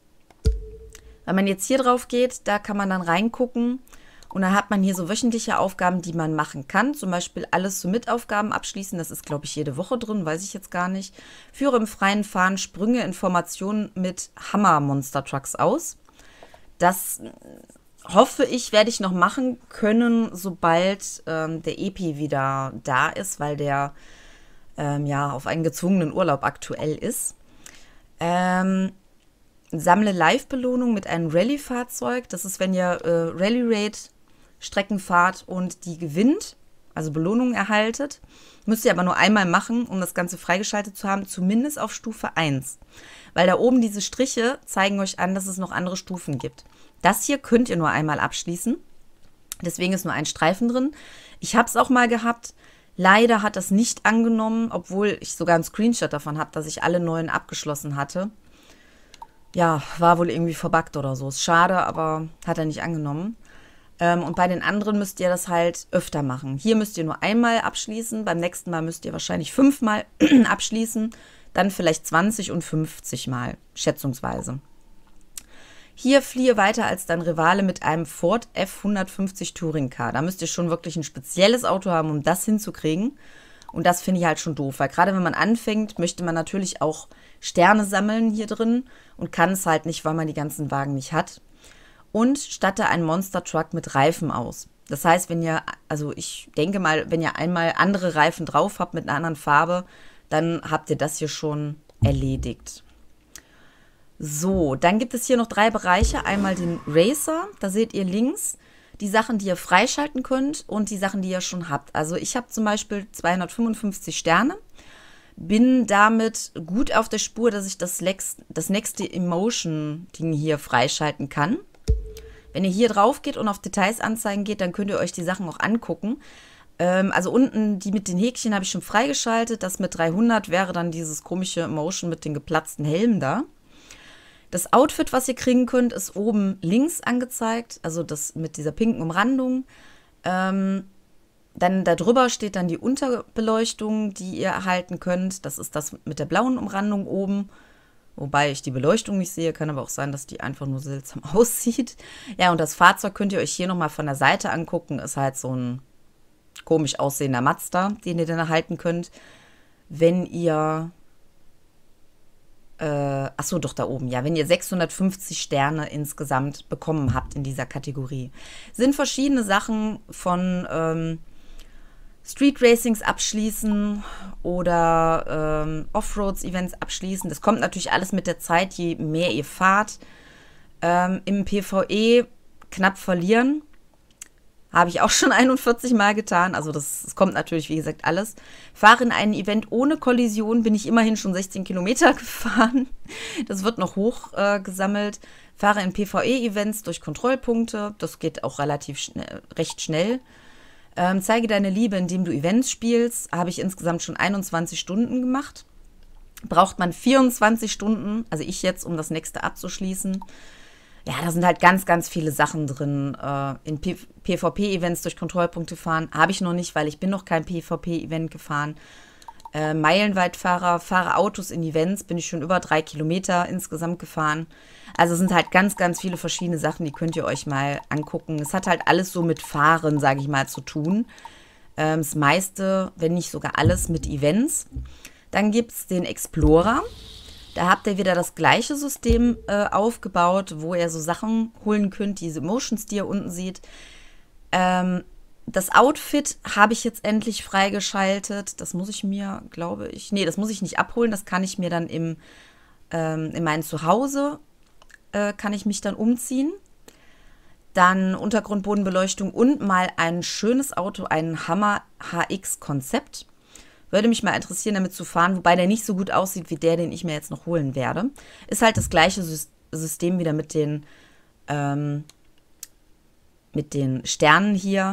Wenn man jetzt hier drauf geht, da kann man dann reingucken und dann hat man hier so wöchentliche Aufgaben, die man machen kann. Zum Beispiel alles so Mitaufgaben abschließen. Das ist, glaube ich, jede Woche drin, weiß ich jetzt gar nicht. Führe im freien Fahren Sprünge in Formation mit Hammer-Monster-Trucks aus. Das hoffe ich, werde ich noch machen können, sobald ähm, der Epi wieder da ist, weil der ähm, ja auf einen gezwungenen Urlaub aktuell ist. Ähm, sammle Live-Belohnung mit einem Rallye-Fahrzeug. Das ist, wenn ihr äh, Rallye-Raid-Strecken fahrt und die gewinnt, also Belohnungen erhaltet. Müsst ihr aber nur einmal machen, um das Ganze freigeschaltet zu haben, zumindest auf Stufe eins. Weil da oben diese Striche zeigen euch an, dass es noch andere Stufen gibt. Das hier könnt ihr nur einmal abschließen. Deswegen ist nur ein Streifen drin. Ich habe es auch mal gehabt. Leider hat das nicht angenommen, obwohl ich sogar einen Screenshot davon habe, dass ich alle neuen abgeschlossen hatte. Ja, war wohl irgendwie verbuggt oder so. Ist schade, aber hat er nicht angenommen. Ähm, und bei den anderen müsst ihr das halt öfter machen. Hier müsst ihr nur einmal abschließen. Beim nächsten Mal müsst ihr wahrscheinlich fünfmal abschließen. Dann vielleicht zwanzig und fünfzig Mal, schätzungsweise. Hier fliehe weiter als dein Rivale mit einem Ford F hundertfünfzig Touring Car. Da müsst ihr schon wirklich ein spezielles Auto haben, um das hinzukriegen. Und das finde ich halt schon doof, weil gerade wenn man anfängt, möchte man natürlich auch Sterne sammeln hier drin und kann es halt nicht, weil man die ganzen Wagen nicht hat. Und statte einen Monster Truck mit Reifen aus. Das heißt, wenn ihr, also ich denke mal, wenn ihr einmal andere Reifen drauf habt mit einer anderen Farbe, dann habt ihr das hier schon erledigt. So, dann gibt es hier noch drei Bereiche. Einmal den Racer, da seht ihr links die Sachen, die ihr freischalten könnt und die Sachen, die ihr schon habt. Also ich habe zum Beispiel zweihundertfünfundfünfzig Sterne, bin damit gut auf der Spur, dass ich das, Lex, das nächste Emotion-Ding hier freischalten kann. Wenn ihr hier drauf geht und auf Details anzeigen geht, dann könnt ihr euch die Sachen auch angucken. Ähm, also unten die mit den Häkchen habe ich schon freigeschaltet. Das mit dreihundert wäre dann dieses komische Emotion mit den geplatzten Helmen da. Das Outfit, was ihr kriegen könnt, ist oben links angezeigt, also das mit dieser pinken Umrandung. Ähm, dann darüber steht dann die Unterbeleuchtung, die ihr erhalten könnt. Das ist das mit der blauen Umrandung oben, wobei ich die Beleuchtung nicht sehe. Kann aber auch sein, dass die einfach nur seltsam aussieht. Ja, und das Fahrzeug könnt ihr euch hier nochmal von der Seite angucken. Ist halt so ein komisch aussehender Mazda, den ihr dann erhalten könnt, wenn ihr... Äh, achso, doch da oben, ja, wenn ihr sechshundertfünfzig Sterne insgesamt bekommen habt in dieser Kategorie. Sind verschiedene Sachen von ähm, Street Racings abschließen oder ähm, Offroads-Events abschließen. Das kommt natürlich alles mit der Zeit, je mehr ihr fahrt. Ähm, Im PvE knapp verlieren. Habe ich auch schon einundvierzig Mal getan. Also das, das kommt natürlich, wie gesagt, alles. Fahre in ein Event ohne Kollision. Bin ich immerhin schon sechzehn Kilometer gefahren. Das wird noch hoch äh, gesammelt. Fahre in PvE-Events durch Kontrollpunkte. Das geht auch relativ schnell, recht schnell. Ähm, zeige deine Liebe, indem du Events spielst. Habe ich insgesamt schon einundzwanzig Stunden gemacht. Braucht man vierundzwanzig Stunden, also ich jetzt, um das nächste abzuschließen. Ja, da sind halt ganz, ganz viele Sachen drin. Äh, in PvP-Events durch Kontrollpunkte fahren habe ich noch nicht, weil ich bin noch kein PvP-Event gefahren. Äh, Meilenweitfahrer, fahre Autos in Events, bin ich schon über drei Kilometer insgesamt gefahren. Also es sind halt ganz, ganz viele verschiedene Sachen, die könnt ihr euch mal angucken. Es hat halt alles so mit Fahren, sage ich mal, zu tun. Ähm, das meiste, wenn nicht sogar alles, mit Events. Dann gibt es den Explorer. Da habt ihr wieder das gleiche System äh, aufgebaut, wo ihr so Sachen holen könnt, diese Emotions, die ihr unten seht. Ähm, das Outfit habe ich jetzt endlich freigeschaltet. Das muss ich mir, glaube ich, nee, das muss ich nicht abholen. Das kann ich mir dann im, ähm, in meinem Zuhause, äh, kann ich mich dann umziehen. Dann Untergrundbodenbeleuchtung und mal ein schönes Auto, ein Hammer H X Konzept. Würde mich mal interessieren, damit zu fahren, wobei der nicht so gut aussieht wie der, den ich mir jetzt noch holen werde. Ist halt das gleiche System wieder mit den, ähm, mit den Sternen hier.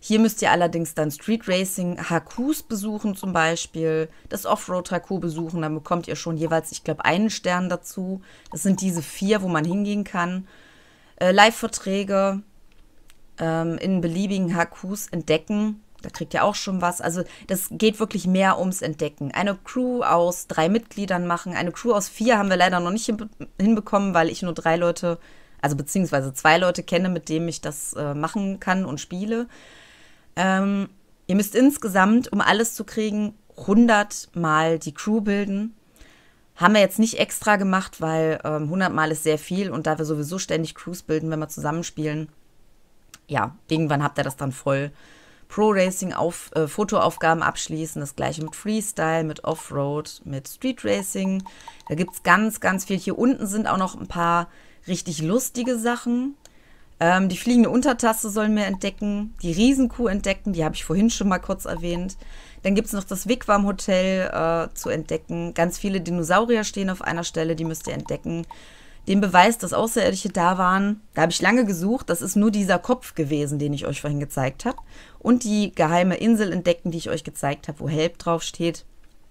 Hier müsst ihr allerdings dann Street Racing H Qs besuchen zum Beispiel, das Offroad H Q besuchen, dann bekommt ihr schon jeweils, ich glaube, einen Stern dazu. Das sind diese vier, wo man hingehen kann. Äh, Live-Verträge ähm, in beliebigen H Qs entdecken. Da kriegt ihr auch schon was. Also das geht wirklich mehr ums Entdecken. Eine Crew aus drei Mitgliedern machen. Eine Crew aus vier haben wir leider noch nicht hinbekommen, weil ich nur drei Leute, also beziehungsweise zwei Leute kenne, mit denen ich das äh, machen kann und spiele. Ähm, ihr müsst insgesamt, um alles zu kriegen, hundert Mal die Crew bilden. Haben wir jetzt nicht extra gemacht, weil ähm, hundert Mal ist sehr viel und da wir sowieso ständig Crews bilden, wenn wir zusammenspielen, ja, irgendwann habt ihr das dann voll. Pro-Racing, auf, äh, Fotoaufgaben abschließen, das gleiche mit Freestyle, mit Offroad, mit Street Racing. Da gibt es ganz, ganz viel. Hier unten sind auch noch ein paar richtig lustige Sachen. Ähm, die fliegende Untertasse sollen wir entdecken, die Riesenkuh entdecken, die habe ich vorhin schon mal kurz erwähnt. Dann gibt es noch das Wigwam Hotel äh, zu entdecken. Ganz viele Dinosaurier stehen auf einer Stelle, die müsst ihr entdecken. Den Beweis, dass Außerirdische da waren, da habe ich lange gesucht. Das ist nur dieser Kopf gewesen, den ich euch vorhin gezeigt habe. Und die geheime Insel entdecken, die ich euch gezeigt habe, wo Help drauf steht.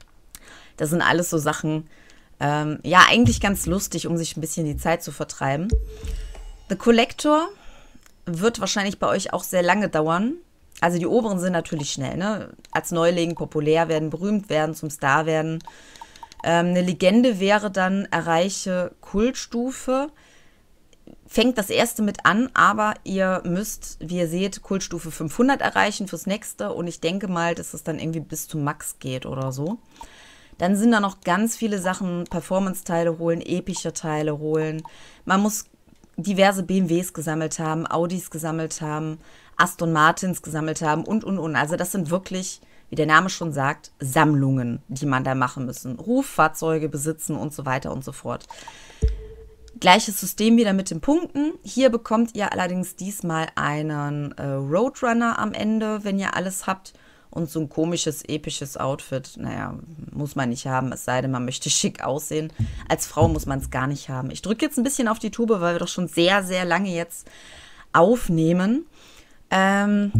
Das sind alles so Sachen, ähm, ja, eigentlich ganz lustig, um sich ein bisschen die Zeit zu vertreiben. The Collector wird wahrscheinlich bei euch auch sehr lange dauern. Also die oberen sind natürlich schnell, ne? Als Neuling populär werden, berühmt werden, zum Star werden. Ähm, eine Legende wäre dann, erreiche Kultstufe. Fängt das erste mit an, aber ihr müsst, wie ihr seht, Kultstufe fünfhundert erreichen fürs nächste. Und ich denke mal, dass es dann irgendwie bis zum Max geht oder so. Dann sind da noch ganz viele Sachen, Performance-Teile holen, epische Teile holen. Man muss diverse B M Ws gesammelt haben, Audis gesammelt haben, Aston Martins gesammelt haben und, und, und. Also das sind wirklich, wie der Name schon sagt, Sammlungen, die man da machen müssen. Ruffahrzeuge besitzen und so weiter und so fort. Gleiches System wieder mit den Punkten. Hier bekommt ihr allerdings diesmal einen äh, Roadrunner am Ende, wenn ihr alles habt. Und so ein komisches, episches Outfit, naja, muss man nicht haben, es sei denn, man möchte schick aussehen. Als Frau muss man es gar nicht haben. Ich drücke jetzt ein bisschen auf die Tube, weil wir doch schon sehr, sehr lange jetzt aufnehmen. Ähm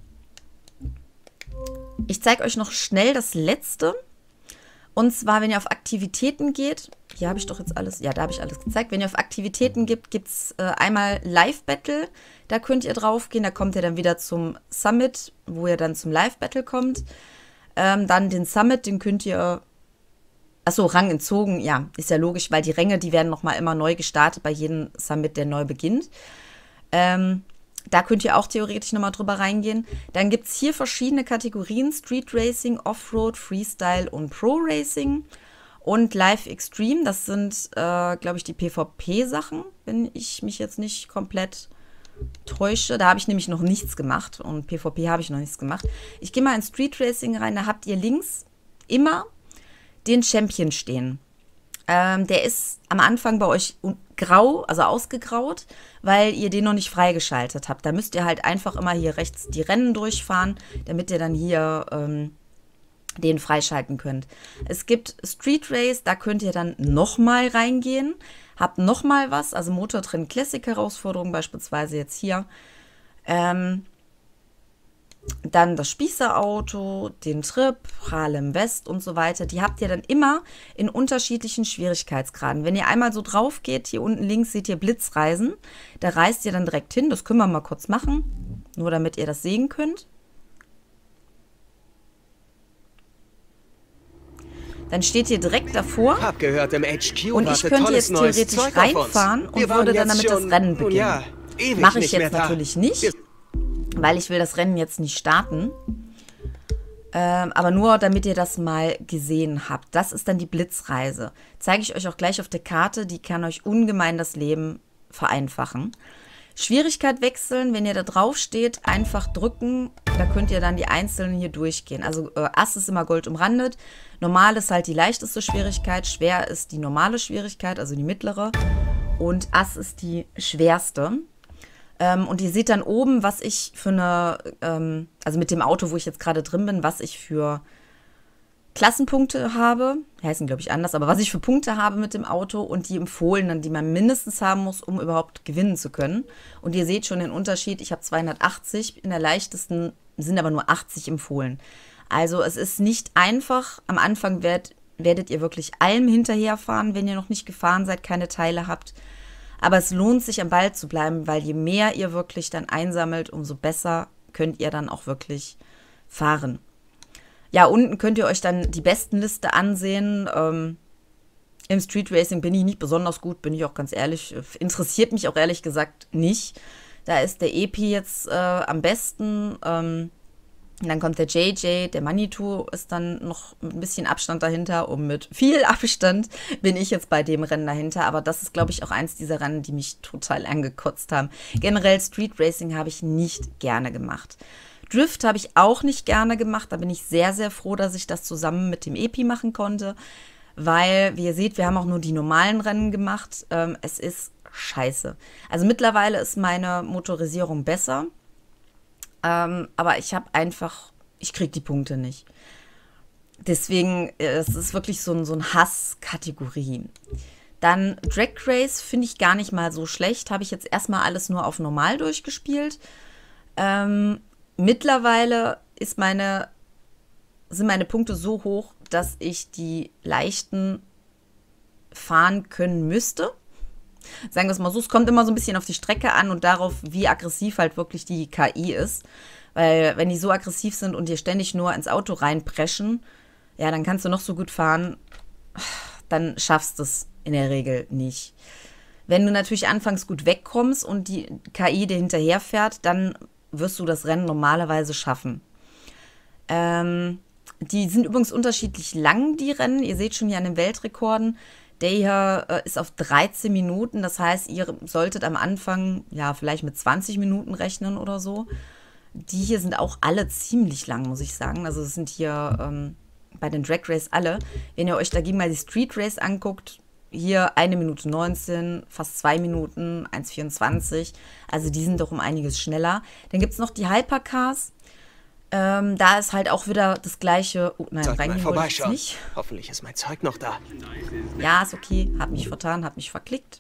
ich zeige euch noch schnell das letzte. Und zwar, wenn ihr auf Aktivitäten geht, hier habe ich doch jetzt alles, ja, da habe ich alles gezeigt. Wenn ihr auf Aktivitäten gibt, gibt es äh, einmal Live-Battle, da könnt ihr drauf gehen, da kommt ihr dann wieder zum Summit, wo ihr dann zum Live-Battle kommt. Ähm, dann den Summit, den könnt ihr, achso, Rang entzogen, ja, ist ja logisch, weil die Ränge, die werden nochmal immer neu gestartet bei jedem Summit, der neu beginnt. Ähm, Da könnt ihr auch theoretisch nochmal drüber reingehen. Dann gibt es hier verschiedene Kategorien. Street Racing, Offroad, Freestyle und Pro Racing. Und Live Extreme, das sind, äh, glaube ich, die PvP-Sachen, wenn ich mich jetzt nicht komplett täusche. Da habe ich nämlich noch nichts gemacht und PvP habe ich noch nichts gemacht. Ich gehe mal in Street Racing rein, da habt ihr links immer den Champion stehen. Ähm, der ist am Anfang bei euch grau, also ausgegraut, weil ihr den noch nicht freigeschaltet habt. Da müsst ihr halt einfach immer hier rechts die Rennen durchfahren, damit ihr dann hier ähm, den freischalten könnt. Es gibt Street Race, da könnt ihr dann nochmal reingehen, habt nochmal was, also Motortrend Classic Herausforderung beispielsweise jetzt hier. Ähm, Dann das Spießerauto, den Trip, Harlem West und so weiter. Die habt ihr dann immer in unterschiedlichen Schwierigkeitsgraden. Wenn ihr einmal so drauf geht, hier unten links seht ihr Blitzreisen. Da reist ihr dann direkt hin. Das können wir mal kurz machen, nur damit ihr das sehen könnt. Dann steht ihr direkt davor. Hab gehört, im H Q und ich könnte jetzt theoretisch reinfahren und würde dann damit das Rennen beginnen. Ja, mache ich jetzt natürlich nicht, weil ich will das Rennen jetzt nicht starten. Ähm, aber nur, damit ihr das mal gesehen habt. Das ist dann die Blitzreise. Zeige ich euch auch gleich auf der Karte. Die kann euch ungemein das Leben vereinfachen. Schwierigkeit wechseln, wenn ihr da drauf steht, einfach drücken. Da könnt ihr dann die einzelnen hier durchgehen. Also äh, Ass ist immer gold umrandet. Normal ist halt die leichteste Schwierigkeit. Schwer ist die normale Schwierigkeit, also die mittlere. Und Ass ist die schwerste. Ähm, und ihr seht dann oben, was ich für eine, ähm, also mit dem Auto, wo ich jetzt gerade drin bin, was ich für Klassenpunkte habe, heißen glaube ich anders, aber was ich für Punkte habe mit dem Auto und die empfohlenen, die man mindestens haben muss, um überhaupt gewinnen zu können. Und ihr seht schon den Unterschied, ich habe zweihundertachtzig, in der leichtesten sind aber nur achtzig empfohlen. Also es ist nicht einfach, am Anfang werd, werdet ihr wirklich allem hinterherfahren, wenn ihr noch nicht gefahren seid, keine Teile habt. Aber es lohnt sich, am Ball zu bleiben, weil je mehr ihr wirklich dann einsammelt, umso besser könnt ihr dann auch wirklich fahren. Ja, unten könnt ihr euch dann die Bestenliste ansehen. Ähm, Im Street Racing bin ich nicht besonders gut, bin ich auch ganz ehrlich. Interessiert mich auch ehrlich gesagt nicht. Da ist der Epi jetzt äh, am besten. Ähm, dann kommt der J J, der Manitou ist dann noch ein bisschen Abstand dahinter. Und mit viel Abstand bin ich jetzt bei dem Rennen dahinter. Aber das ist, glaube ich, auch eins dieser Rennen, die mich total angekotzt haben. Generell Street Racing habe ich nicht gerne gemacht. Drift habe ich auch nicht gerne gemacht. Da bin ich sehr, sehr froh, dass ich das zusammen mit dem Epi machen konnte. Weil, wie ihr seht, wir haben auch nur die normalen Rennen gemacht. Ähm, es ist scheiße. Also mittlerweile ist meine Motorisierung besser. Ähm, aber ich habe einfach, ich kriege die Punkte nicht. Deswegen, es ist wirklich so ein, so ein Hasskategorie. Dann Drag Race finde ich gar nicht mal so schlecht. Habe ich jetzt erstmal alles nur auf normal durchgespielt. Ähm, Mittlerweile ist meine, sind meine Punkte so hoch, dass ich die leichten fahren können müsste. Sagen wir es mal so, es kommt immer so ein bisschen auf die Strecke an und darauf, wie aggressiv halt wirklich die K I ist. Weil wenn die so aggressiv sind und dir ständig nur ins Auto reinpreschen, ja, dann kannst du noch so gut fahren, dann schaffst du es in der Regel nicht. Wenn du natürlich anfangs gut wegkommst und die K I dir hinterherfährt, dann wirst du das Rennen normalerweise schaffen. Ähm, die sind übrigens unterschiedlich lang, die Rennen. Ihr seht schon hier an den Weltrekorden, der hier äh, ist auf dreizehn Minuten. Das heißt, ihr solltet am Anfang ja vielleicht mit zwanzig Minuten rechnen oder so. Die hier sind auch alle ziemlich lang, muss ich sagen. Also es sind hier ähm, bei den Drag Race alle. Wenn ihr euch dagegen mal die Street Race anguckt, hier eine Minute neunzehn, fast zwei Minuten, eins vierundzwanzig. Also die sind doch um einiges schneller. Dann gibt es noch die Hypercars. Ähm, da ist halt auch wieder das gleiche. Oh nein, reingehen wollte ich jetzt nicht. Hoffentlich ist mein Zeug noch da. Ja, ist okay. Hab mich vertan, hab mich verklickt.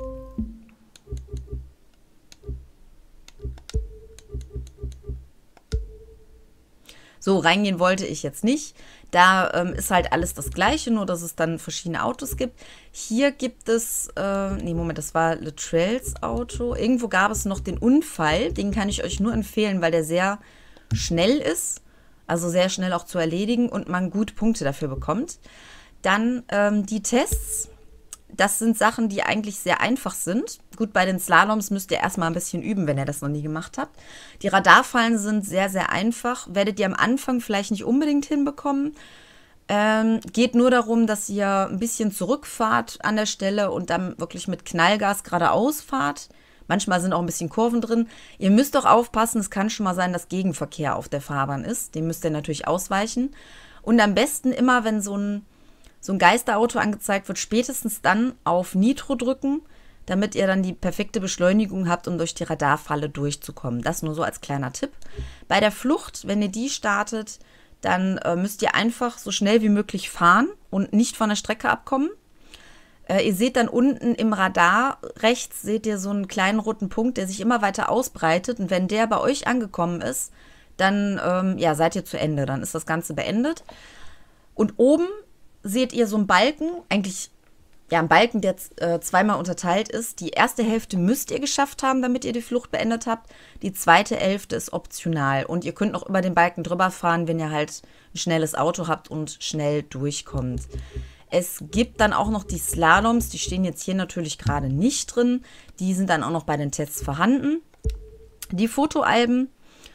So, reingehen wollte ich jetzt nicht. Da ähm, ist halt alles das Gleiche, nur dass es dann verschiedene Autos gibt. Hier gibt es, äh, nee, Moment, das war Latrells Auto. Irgendwo gab es noch den Unfall. Den kann ich euch nur empfehlen, weil der sehr schnell ist. Also sehr schnell auch zu erledigen und man gut Punkte dafür bekommt. Dann ähm, die Tests. Das sind Sachen, die eigentlich sehr einfach sind. Gut, bei den Slaloms müsst ihr erstmal ein bisschen üben, wenn ihr das noch nie gemacht habt. Die Radarfallen sind sehr, sehr einfach. Werdet ihr am Anfang vielleicht nicht unbedingt hinbekommen. Ähm, geht nur darum, dass ihr ein bisschen zurückfahrt an der Stelle und dann wirklich mit Knallgas geradeaus fahrt. Manchmal sind auch ein bisschen Kurven drin. Ihr müsst auch aufpassen, es kann schon mal sein, dass Gegenverkehr auf der Fahrbahn ist. Den müsst ihr natürlich ausweichen. Und am besten immer, wenn so ein so ein Geisterauto angezeigt wird, spätestens dann auf Nitro drücken, damit ihr dann die perfekte Beschleunigung habt, um durch die Radarfalle durchzukommen. Das nur so als kleiner Tipp. Bei der Flucht, wenn ihr die startet, dann äh, müsst ihr einfach so schnell wie möglich fahren und nicht von der Strecke abkommen. Äh, ihr seht dann unten im Radar rechts, seht ihr so einen kleinen roten Punkt, der sich immer weiter ausbreitet. Und wenn der bei euch angekommen ist, dann ähm, ja, seid ihr zu Ende. Dann ist das Ganze beendet. Und oben seht ihr so einen Balken, eigentlich ja ein Balken, der äh, zweimal unterteilt ist. Die erste Hälfte müsst ihr geschafft haben, damit ihr die Flucht beendet habt. Die zweite Hälfte ist optional. Und ihr könnt noch über den Balken drüber fahren, wenn ihr halt ein schnelles Auto habt und schnell durchkommt. Es gibt dann auch noch die Slaloms, die stehen jetzt hier natürlich gerade nicht drin. Die sind dann auch noch bei den Tests vorhanden. Die Fotoalben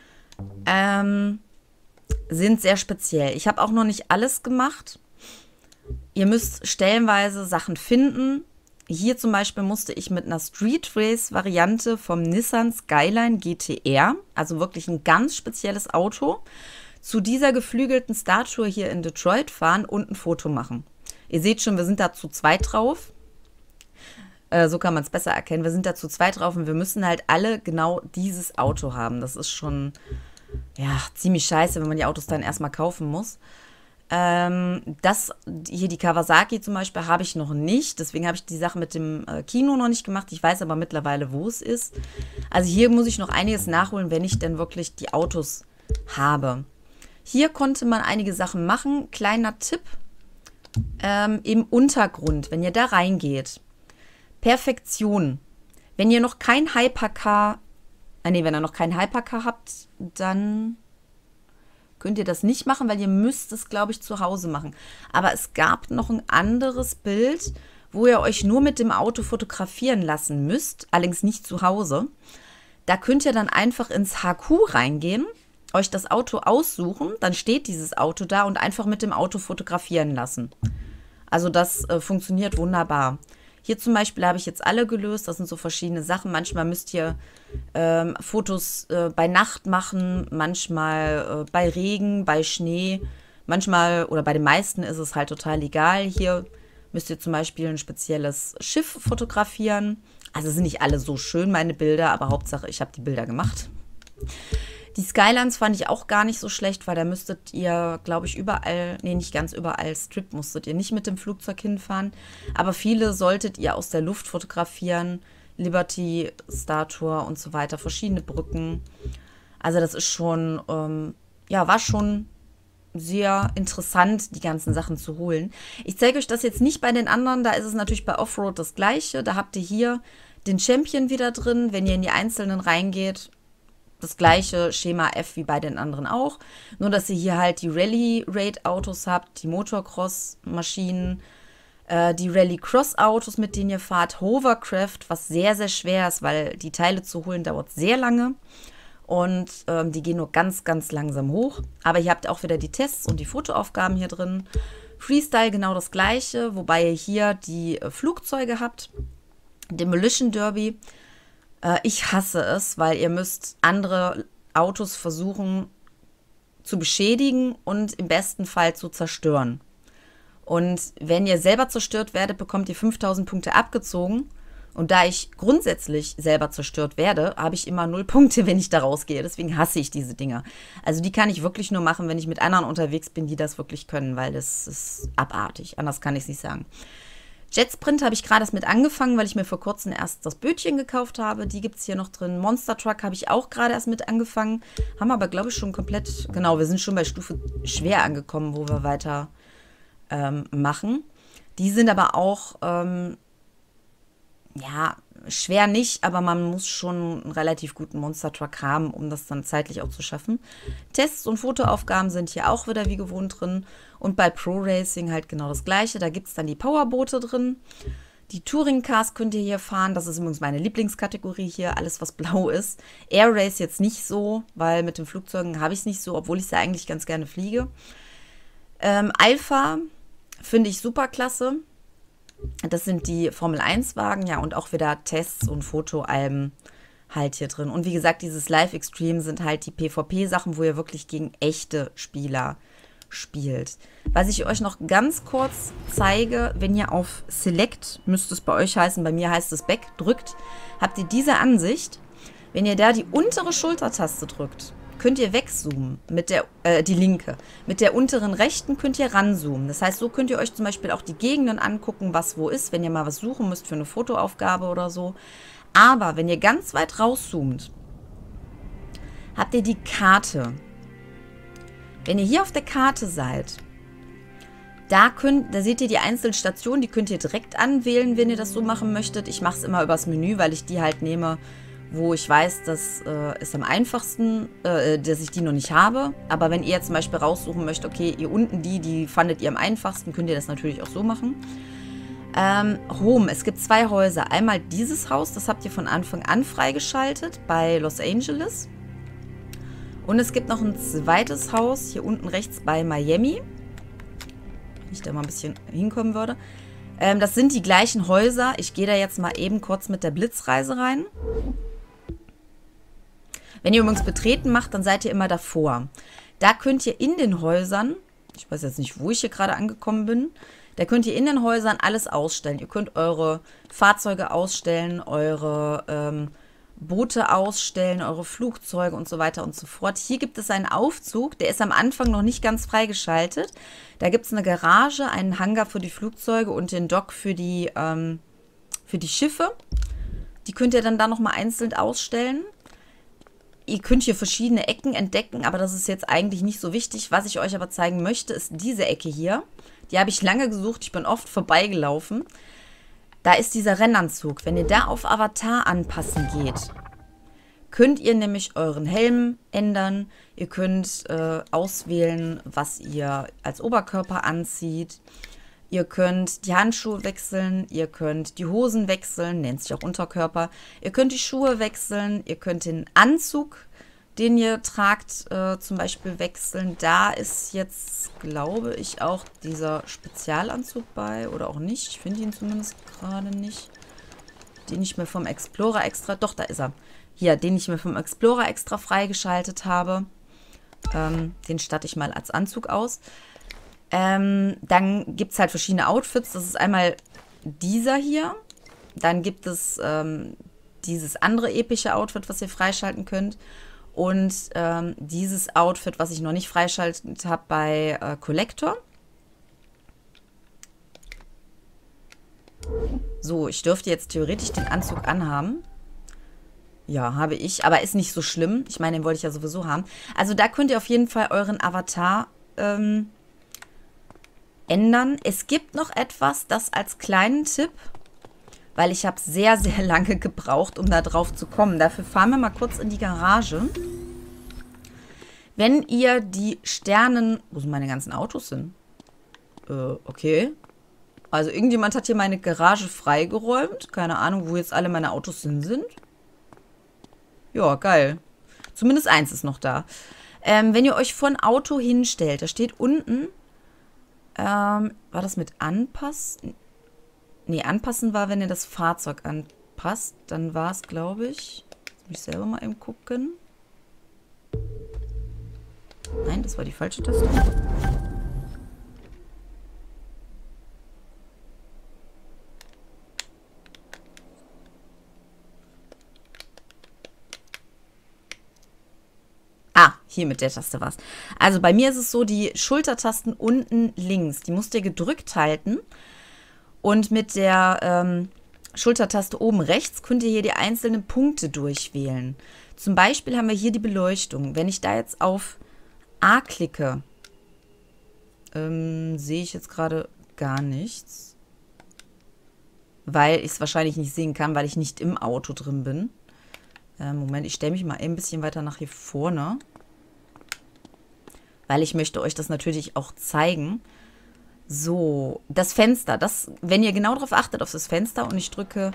ähm, sind sehr speziell. Ich habe auch noch nicht alles gemacht. Ihr müsst stellenweise Sachen finden. Hier zum Beispiel musste ich mit einer Street Race Variante vom Nissan Skyline G T R, also wirklich ein ganz spezielles Auto, zu dieser geflügelten Statue hier in Detroit fahren und ein Foto machen. Ihr seht schon, wir sind da zu zweit drauf. Äh, so kann man es besser erkennen. Wir sind da zu zweit drauf und wir müssen halt alle genau dieses Auto haben. Das ist schon ja ziemlich scheiße, wenn man die Autos dann erstmal kaufen muss. Ähm, das, hier die Kawasaki zum Beispiel, habe ich noch nicht. Deswegen habe ich die Sache mit dem äh, Kino noch nicht gemacht. Ich weiß aber mittlerweile, wo es ist. Also hier muss ich noch einiges nachholen, wenn ich denn wirklich die Autos habe. Hier konnte man einige Sachen machen. Kleiner Tipp, ähm, im Untergrund, wenn ihr da reingeht. Perfektion. Wenn ihr noch kein Hypercar, äh, nee, wenn ihr noch kein Hypercar habt, dann könnt ihr das nicht machen, weil ihr müsst es, glaube ich, zu Hause machen. Aber es gab noch ein anderes Bild, wo ihr euch nur mit dem Auto fotografieren lassen müsst, allerdings nicht zu Hause. Da könnt ihr dann einfach ins H Q reingehen, euch das Auto aussuchen, dann steht dieses Auto da und einfach mit dem Auto fotografieren lassen. Also das äh, funktioniert wunderbar. Hier zum Beispiel habe ich jetzt alle gelöst. Das sind so verschiedene Sachen. Manchmal müsst ihr ähm, Fotos äh, bei Nacht machen, manchmal äh, bei Regen, bei Schnee. Manchmal oder bei den meisten ist es halt total egal. Hier müsst ihr zum Beispiel ein spezielles Schiff fotografieren. Also sind nicht alle so schön, meine Bilder, aber Hauptsache, ich habe die Bilder gemacht. Die Skylines fand ich auch gar nicht so schlecht, weil da müsstet ihr, glaube ich, überall, nee, nicht ganz überall, Strip musstet ihr nicht mit dem Flugzeug hinfahren. Aber viele solltet ihr aus der Luft fotografieren. Liberty, Statue und so weiter, verschiedene Brücken. Also das ist schon, ähm, ja, war schon sehr interessant, die ganzen Sachen zu holen. Ich zeige euch das jetzt nicht bei den anderen, da ist es natürlich bei Offroad das Gleiche. Da habt ihr hier den Champion wieder drin, wenn ihr in die einzelnen reingeht. Das gleiche Schema F wie bei den anderen auch. Nur, dass ihr hier halt die Rallye-Raid-Autos habt, die Motocross-Maschinen, äh, die Rally-Cross-Autos, mit denen ihr fahrt, Hovercraft, was sehr, sehr schwer ist, weil die Teile zu holen dauert sehr lange. Und ähm, die gehen nur ganz, ganz langsam hoch. Aber ihr habt auch wieder die Tests und die Fotoaufgaben hier drin. Freestyle genau das gleiche, wobei ihr hier die äh, Flugzeuge habt. Demolition Derby. Ich hasse es, weil ihr müsst andere Autos versuchen zu beschädigen und im besten Fall zu zerstören. Und wenn ihr selber zerstört werdet, bekommt ihr fünftausend Punkte abgezogen. Und da ich grundsätzlich selber zerstört werde, habe ich immer null Punkte, wenn ich da rausgehe. Deswegen hasse ich diese Dinger. Also die kann ich wirklich nur machen, wenn ich mit anderen unterwegs bin, die das wirklich können, weil das ist abartig. Anders kann ich es nicht sagen. Jetsprint habe ich gerade erst mit angefangen, weil ich mir vor kurzem erst das Bötchen gekauft habe. Die gibt es hier noch drin. Monster Truck habe ich auch gerade erst mit angefangen. Haben aber, glaube ich, schon komplett, genau, wir sind schon bei Stufe schwer angekommen, wo wir weiter ähm, machen. Die sind aber auch, ähm, ja, schwer nicht, aber man muss schon einen relativ guten Monster Truck haben, um das dann zeitlich auch zu schaffen. Tests und Fotoaufgaben sind hier auch wieder wie gewohnt drin. Und bei Pro Racing halt genau das Gleiche. Da gibt es dann die Powerboote drin. Die Touring Cars könnt ihr hier fahren. Das ist übrigens meine Lieblingskategorie hier. Alles, was blau ist. Air Race jetzt nicht so, weil mit den Flugzeugen habe ich es nicht so, obwohl ich sie eigentlich ganz gerne fliege. Ähm, Alpha finde ich super klasse. Das sind die Formel eins Wagen. Ja, und auch wieder Tests und Fotoalben halt hier drin. Und wie gesagt, dieses Live Extreme sind halt die PvP-Sachen, wo ihr wirklich gegen echte Spieler spielt. Was ich euch noch ganz kurz zeige, wenn ihr auf Select, müsste es bei euch heißen, bei mir heißt es Back, drückt, habt ihr diese Ansicht. Wenn ihr da die untere Schultertaste drückt, könnt ihr wegzoomen, mit der, äh, die linke. Mit der unteren rechten könnt ihr ranzoomen. Das heißt, so könnt ihr euch zum Beispiel auch die Gegenden angucken, was wo ist, wenn ihr mal was suchen müsst für eine Fotoaufgabe oder so. Aber wenn ihr ganz weit rauszoomt, habt ihr die Karte. Wenn ihr hier auf der Karte seid, da, könnt, da seht ihr die einzelnen Stationen, die könnt ihr direkt anwählen, wenn ihr das so machen möchtet. Ich mache es immer übers Menü, weil ich die halt nehme, wo ich weiß, das äh, ist am einfachsten, äh, dass ich die noch nicht habe. Aber wenn ihr jetzt zum Beispiel raussuchen möchtet, okay, ihr unten die, die fandet ihr am einfachsten, könnt ihr das natürlich auch so machen. Ähm, Home, es gibt zwei Häuser. Einmal dieses Haus, das habt ihr von Anfang an freigeschaltet bei Los Angeles. Und es gibt noch ein zweites Haus, hier unten rechts bei Miami. Wenn ich da mal ein bisschen hinkommen würde. Ähm, das sind die gleichen Häuser. Ich gehe da jetzt mal eben kurz mit der Blitzreise rein. Wenn ihr übrigens Betreten macht, dann seid ihr immer davor. Da könnt ihr in den Häusern, ich weiß jetzt nicht, wo ich hier gerade angekommen bin, da könnt ihr in den Häusern alles ausstellen. Ihr könnt eure Fahrzeuge ausstellen, eure ähm, Boote ausstellen, eure Flugzeuge und so weiter und so fort. Hier gibt es einen Aufzug, der ist am Anfang noch nicht ganz freigeschaltet. Da gibt es eine Garage, einen Hangar für die Flugzeuge und den Dock für die, ähm, für die Schiffe. Die könnt ihr dann da nochmal einzeln ausstellen. Ihr könnt hier verschiedene Ecken entdecken, aber das ist jetzt eigentlich nicht so wichtig. Was ich euch aber zeigen möchte, ist diese Ecke hier. Die habe ich lange gesucht, ich bin oft vorbeigelaufen. Da ist dieser Rennanzug. Wenn ihr da auf Avatar anpassen geht, könnt ihr nämlich euren Helm ändern. Ihr könnt äh, auswählen, was ihr als Oberkörper anzieht. Ihr könnt die Handschuhe wechseln, ihr könnt die Hosen wechseln, nennt sich auch Unterkörper. Ihr könnt die Schuhe wechseln, ihr könnt den Anzug, den ihr tragt, äh, zum Beispiel wechseln. Da ist jetzt, glaube ich, auch dieser Spezialanzug bei oder auch nicht. Ich finde ihn zumindest gerade nicht. Den ich mir vom Explorer extra, doch, da ist er. Hier, den ich mir vom Explorer extra freigeschaltet habe. Ähm, den statte ich mal als Anzug aus. Ähm, dann gibt es halt verschiedene Outfits. Das ist einmal dieser hier. Dann gibt es ähm, dieses andere epische Outfit, was ihr freischalten könnt. Und ähm, dieses Outfit, was ich noch nicht freischaltet habe bei äh, Collector. So, ich dürfte jetzt theoretisch den Anzug anhaben. Ja, habe ich, aber ist nicht so schlimm. Ich meine, den wollte ich ja sowieso haben. Also da könnt ihr auf jeden Fall euren Avatar ähm, ändern. Es gibt noch etwas, das als kleinen Tipp, weil ich habe sehr, sehr lange gebraucht, um da drauf zu kommen. Dafür fahren wir mal kurz in die Garage. Wenn ihr die Sternen... Wo sind meine ganzen Autos hin? Äh, okay. Also irgendjemand hat hier meine Garage freigeräumt. Keine Ahnung, wo jetzt alle meine Autos hin sind. Ja, geil. Zumindest eins ist noch da. Ähm, wenn ihr euch vor ein Auto hinstellt, da steht unten... Ähm, war das mit anpassen? Nee, anpassen war, wenn ihr das Fahrzeug anpasst. Dann war es, glaube ich... Jetzt muss ich selber mal eben gucken. Nein, das war die falsche Taste. Ah, hier mit der Taste war's. Also bei mir ist es so, die Schultertasten unten links, die müsst ihr gedrückt halten. Und mit der ähm, Schultertaste oben rechts könnt ihr hier die einzelnen Punkte durchwählen. Zum Beispiel haben wir hier die Beleuchtung. Wenn ich da jetzt auf A klicke, ähm, sehe ich jetzt gerade gar nichts. Weil ich es wahrscheinlich nicht sehen kann, weil ich nicht im Auto drin bin. Äh, Moment, ich stelle mich mal ein bisschen weiter nach hier vorne. Weil ich möchte euch das natürlich auch zeigen. So, das Fenster. Das, wenn ihr genau darauf achtet, auf das Fenster und ich drücke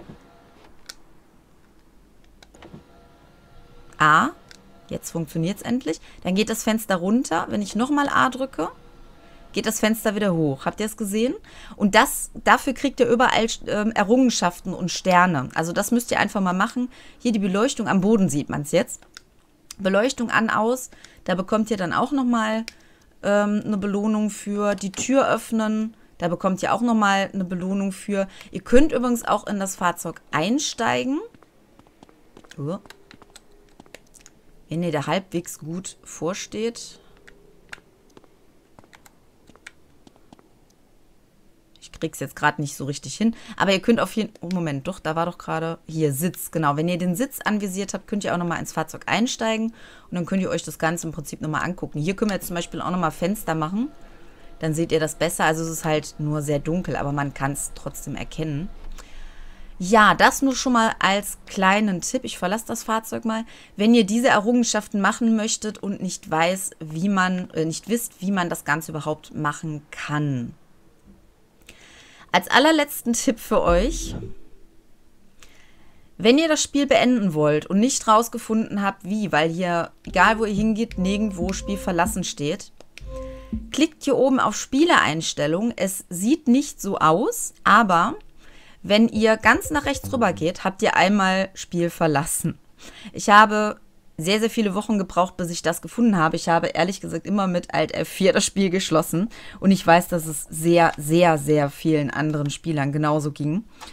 A. Jetzt funktioniert es endlich. Dann geht das Fenster runter. Wenn ich nochmal A drücke, geht das Fenster wieder hoch. Habt ihr es gesehen? Und das, dafür kriegt ihr überall ähm, Errungenschaften und Sterne. Also das müsst ihr einfach mal machen. Hier die Beleuchtung am Boden sieht man es jetzt. Beleuchtung an, aus. Da bekommt ihr dann auch nochmal ähm, eine Belohnung für. Die Tür öffnen. Da bekommt ihr auch nochmal eine Belohnung für. Ihr könnt übrigens auch in das Fahrzeug einsteigen. Uh. Wenn ihr da halbwegs gut vorsteht. Ich krieg's jetzt gerade nicht so richtig hin. Aber ihr könnt auf jeden... Oh, Moment, doch, da war doch gerade... Hier, Sitz, genau. Wenn ihr den Sitz anvisiert habt, könnt ihr auch nochmal ins Fahrzeug einsteigen. Und dann könnt ihr euch das Ganze im Prinzip nochmal angucken. Hier können wir jetzt zum Beispiel auch nochmal Fenster machen. Dann seht ihr das besser. Also es ist halt nur sehr dunkel, aber man kann es trotzdem erkennen. Ja, das nur schon mal als kleinen Tipp. Ich verlasse das Fahrzeug mal. Wenn ihr diese Errungenschaften machen möchtet und nicht weiß, wie man, äh, nicht wisst, wie man das Ganze überhaupt machen kann. Als allerletzten Tipp für euch, wenn ihr das Spiel beenden wollt und nicht rausgefunden habt, wie, weil hier, egal wo ihr hingeht, nirgendwo Spiel verlassen steht, klickt hier oben auf Spieleeinstellungen. Es sieht nicht so aus, aber wenn ihr ganz nach rechts rüber geht, habt ihr einmal Spiel verlassen. Ich habe sehr, sehr viele Wochen gebraucht, bis ich das gefunden habe. Ich habe ehrlich gesagt immer mit Alt F vier das Spiel geschlossen. Und ich weiß, dass es sehr, sehr, sehr vielen anderen Spielern genauso ging.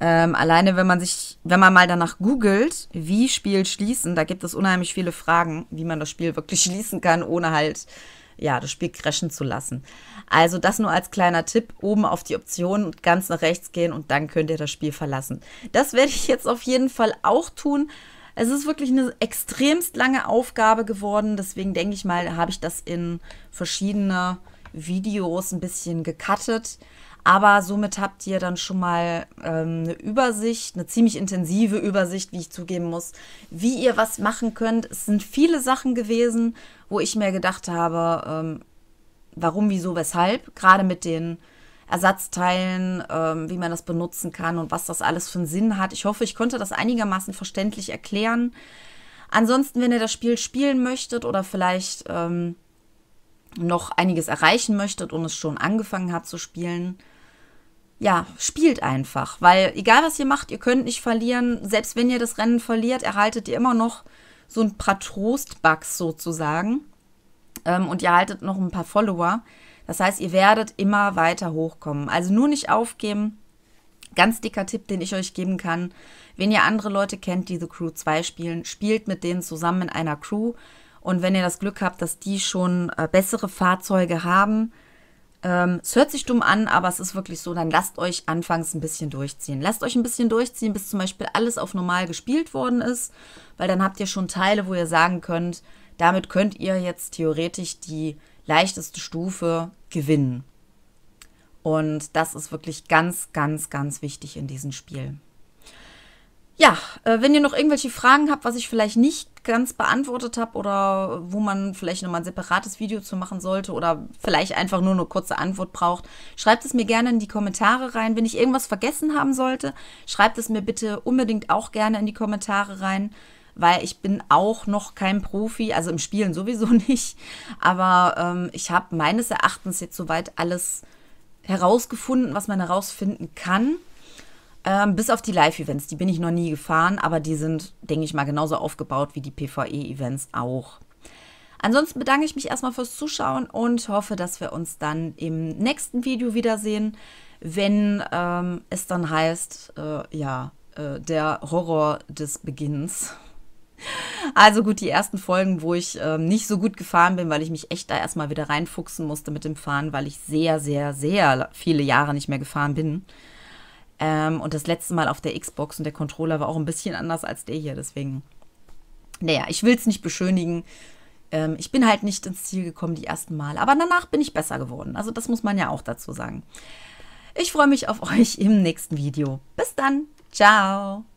Ähm, alleine, wenn man sich, wenn man mal danach googelt, wie Spiel schließen, da gibt es unheimlich viele Fragen, wie man das Spiel wirklich schließen kann, ohne halt, ja, das Spiel crashen zu lassen. Also das nur als kleiner Tipp, oben auf die Option und ganz nach rechts gehen und dann könnt ihr das Spiel verlassen. Das werde ich jetzt auf jeden Fall auch tun. Es ist wirklich eine extremst lange Aufgabe geworden, deswegen denke ich mal, habe ich das in verschiedene Videos ein bisschen gecuttet. Aber somit habt ihr dann schon mal ähm, eine Übersicht, eine ziemlich intensive Übersicht, wie ich zugeben muss, wie ihr was machen könnt. Es sind viele Sachen gewesen, wo ich mir gedacht habe, ähm, warum, wieso, weshalb. Gerade mit den Ersatzteilen, ähm, wie man das benutzen kann und was das alles für einen Sinn hat. Ich hoffe, ich konnte das einigermaßen verständlich erklären. Ansonsten, wenn ihr das Spiel spielen möchtet oder vielleicht ähm, noch einiges erreichen möchtet und es schon angefangen hat zu spielen, ja, spielt einfach, weil egal was ihr macht, ihr könnt nicht verlieren. Selbst wenn ihr das Rennen verliert, erhaltet ihr immer noch so ein paar Trostbucks sozusagen ähm, und ihr erhaltet noch ein paar Follower. Das heißt, ihr werdet immer weiter hochkommen. Also nur nicht aufgeben. Ganz dicker Tipp, den ich euch geben kann. Wenn ihr andere Leute kennt, die The Crew zwei spielen, spielt mit denen zusammen in einer Crew. Und wenn ihr das Glück habt, dass die schon äh, bessere Fahrzeuge haben, ähm, es hört sich dumm an, aber es ist wirklich so, dann lasst euch anfangs ein bisschen durchziehen. Lasst euch ein bisschen durchziehen, bis zum Beispiel alles auf normal gespielt worden ist, weil dann habt ihr schon Teile, wo ihr sagen könnt, damit könnt ihr jetzt theoretisch die leichteste Stufe gewinnen. Und das ist wirklich ganz, ganz, ganz wichtig in diesem Spiel. Ja, äh, wenn ihr noch irgendwelche Fragen habt, was ich vielleicht nicht ganz beantwortet habe oder wo man vielleicht nochmal ein separates Video zu machen sollte oder vielleicht einfach nur eine kurze Antwort braucht, schreibt es mir gerne in die Kommentare rein. Wenn ich irgendwas vergessen haben sollte, schreibt es mir bitte unbedingt auch gerne in die Kommentare rein, weil ich bin auch noch kein Profi, also im Spielen sowieso nicht, aber ähm, ich habe meines Erachtens jetzt soweit alles herausgefunden, was man herausfinden kann. Ähm, bis auf die Live-Events, die bin ich noch nie gefahren, aber die sind, denke ich mal, genauso aufgebaut wie die PvE-Events auch. Ansonsten bedanke ich mich erstmal fürs Zuschauen und hoffe, dass wir uns dann im nächsten Video wiedersehen, wenn ähm, es dann heißt, äh, ja, äh, der Horror des Beginns. Also gut, die ersten Folgen, wo ich ähm, nicht so gut gefahren bin, weil ich mich echt da erstmal wieder reinfuchsen musste mit dem Fahren, weil ich sehr, sehr, sehr viele Jahre nicht mehr gefahren bin. Ähm, und das letzte Mal auf der Xbox und der Controller war auch ein bisschen anders als der hier, deswegen, naja, ich will es nicht beschönigen. Ähm, ich bin halt nicht ins Ziel gekommen die ersten Mal, aber danach bin ich besser geworden. Also das muss man ja auch dazu sagen. Ich freue mich auf euch im nächsten Video. Bis dann. Ciao.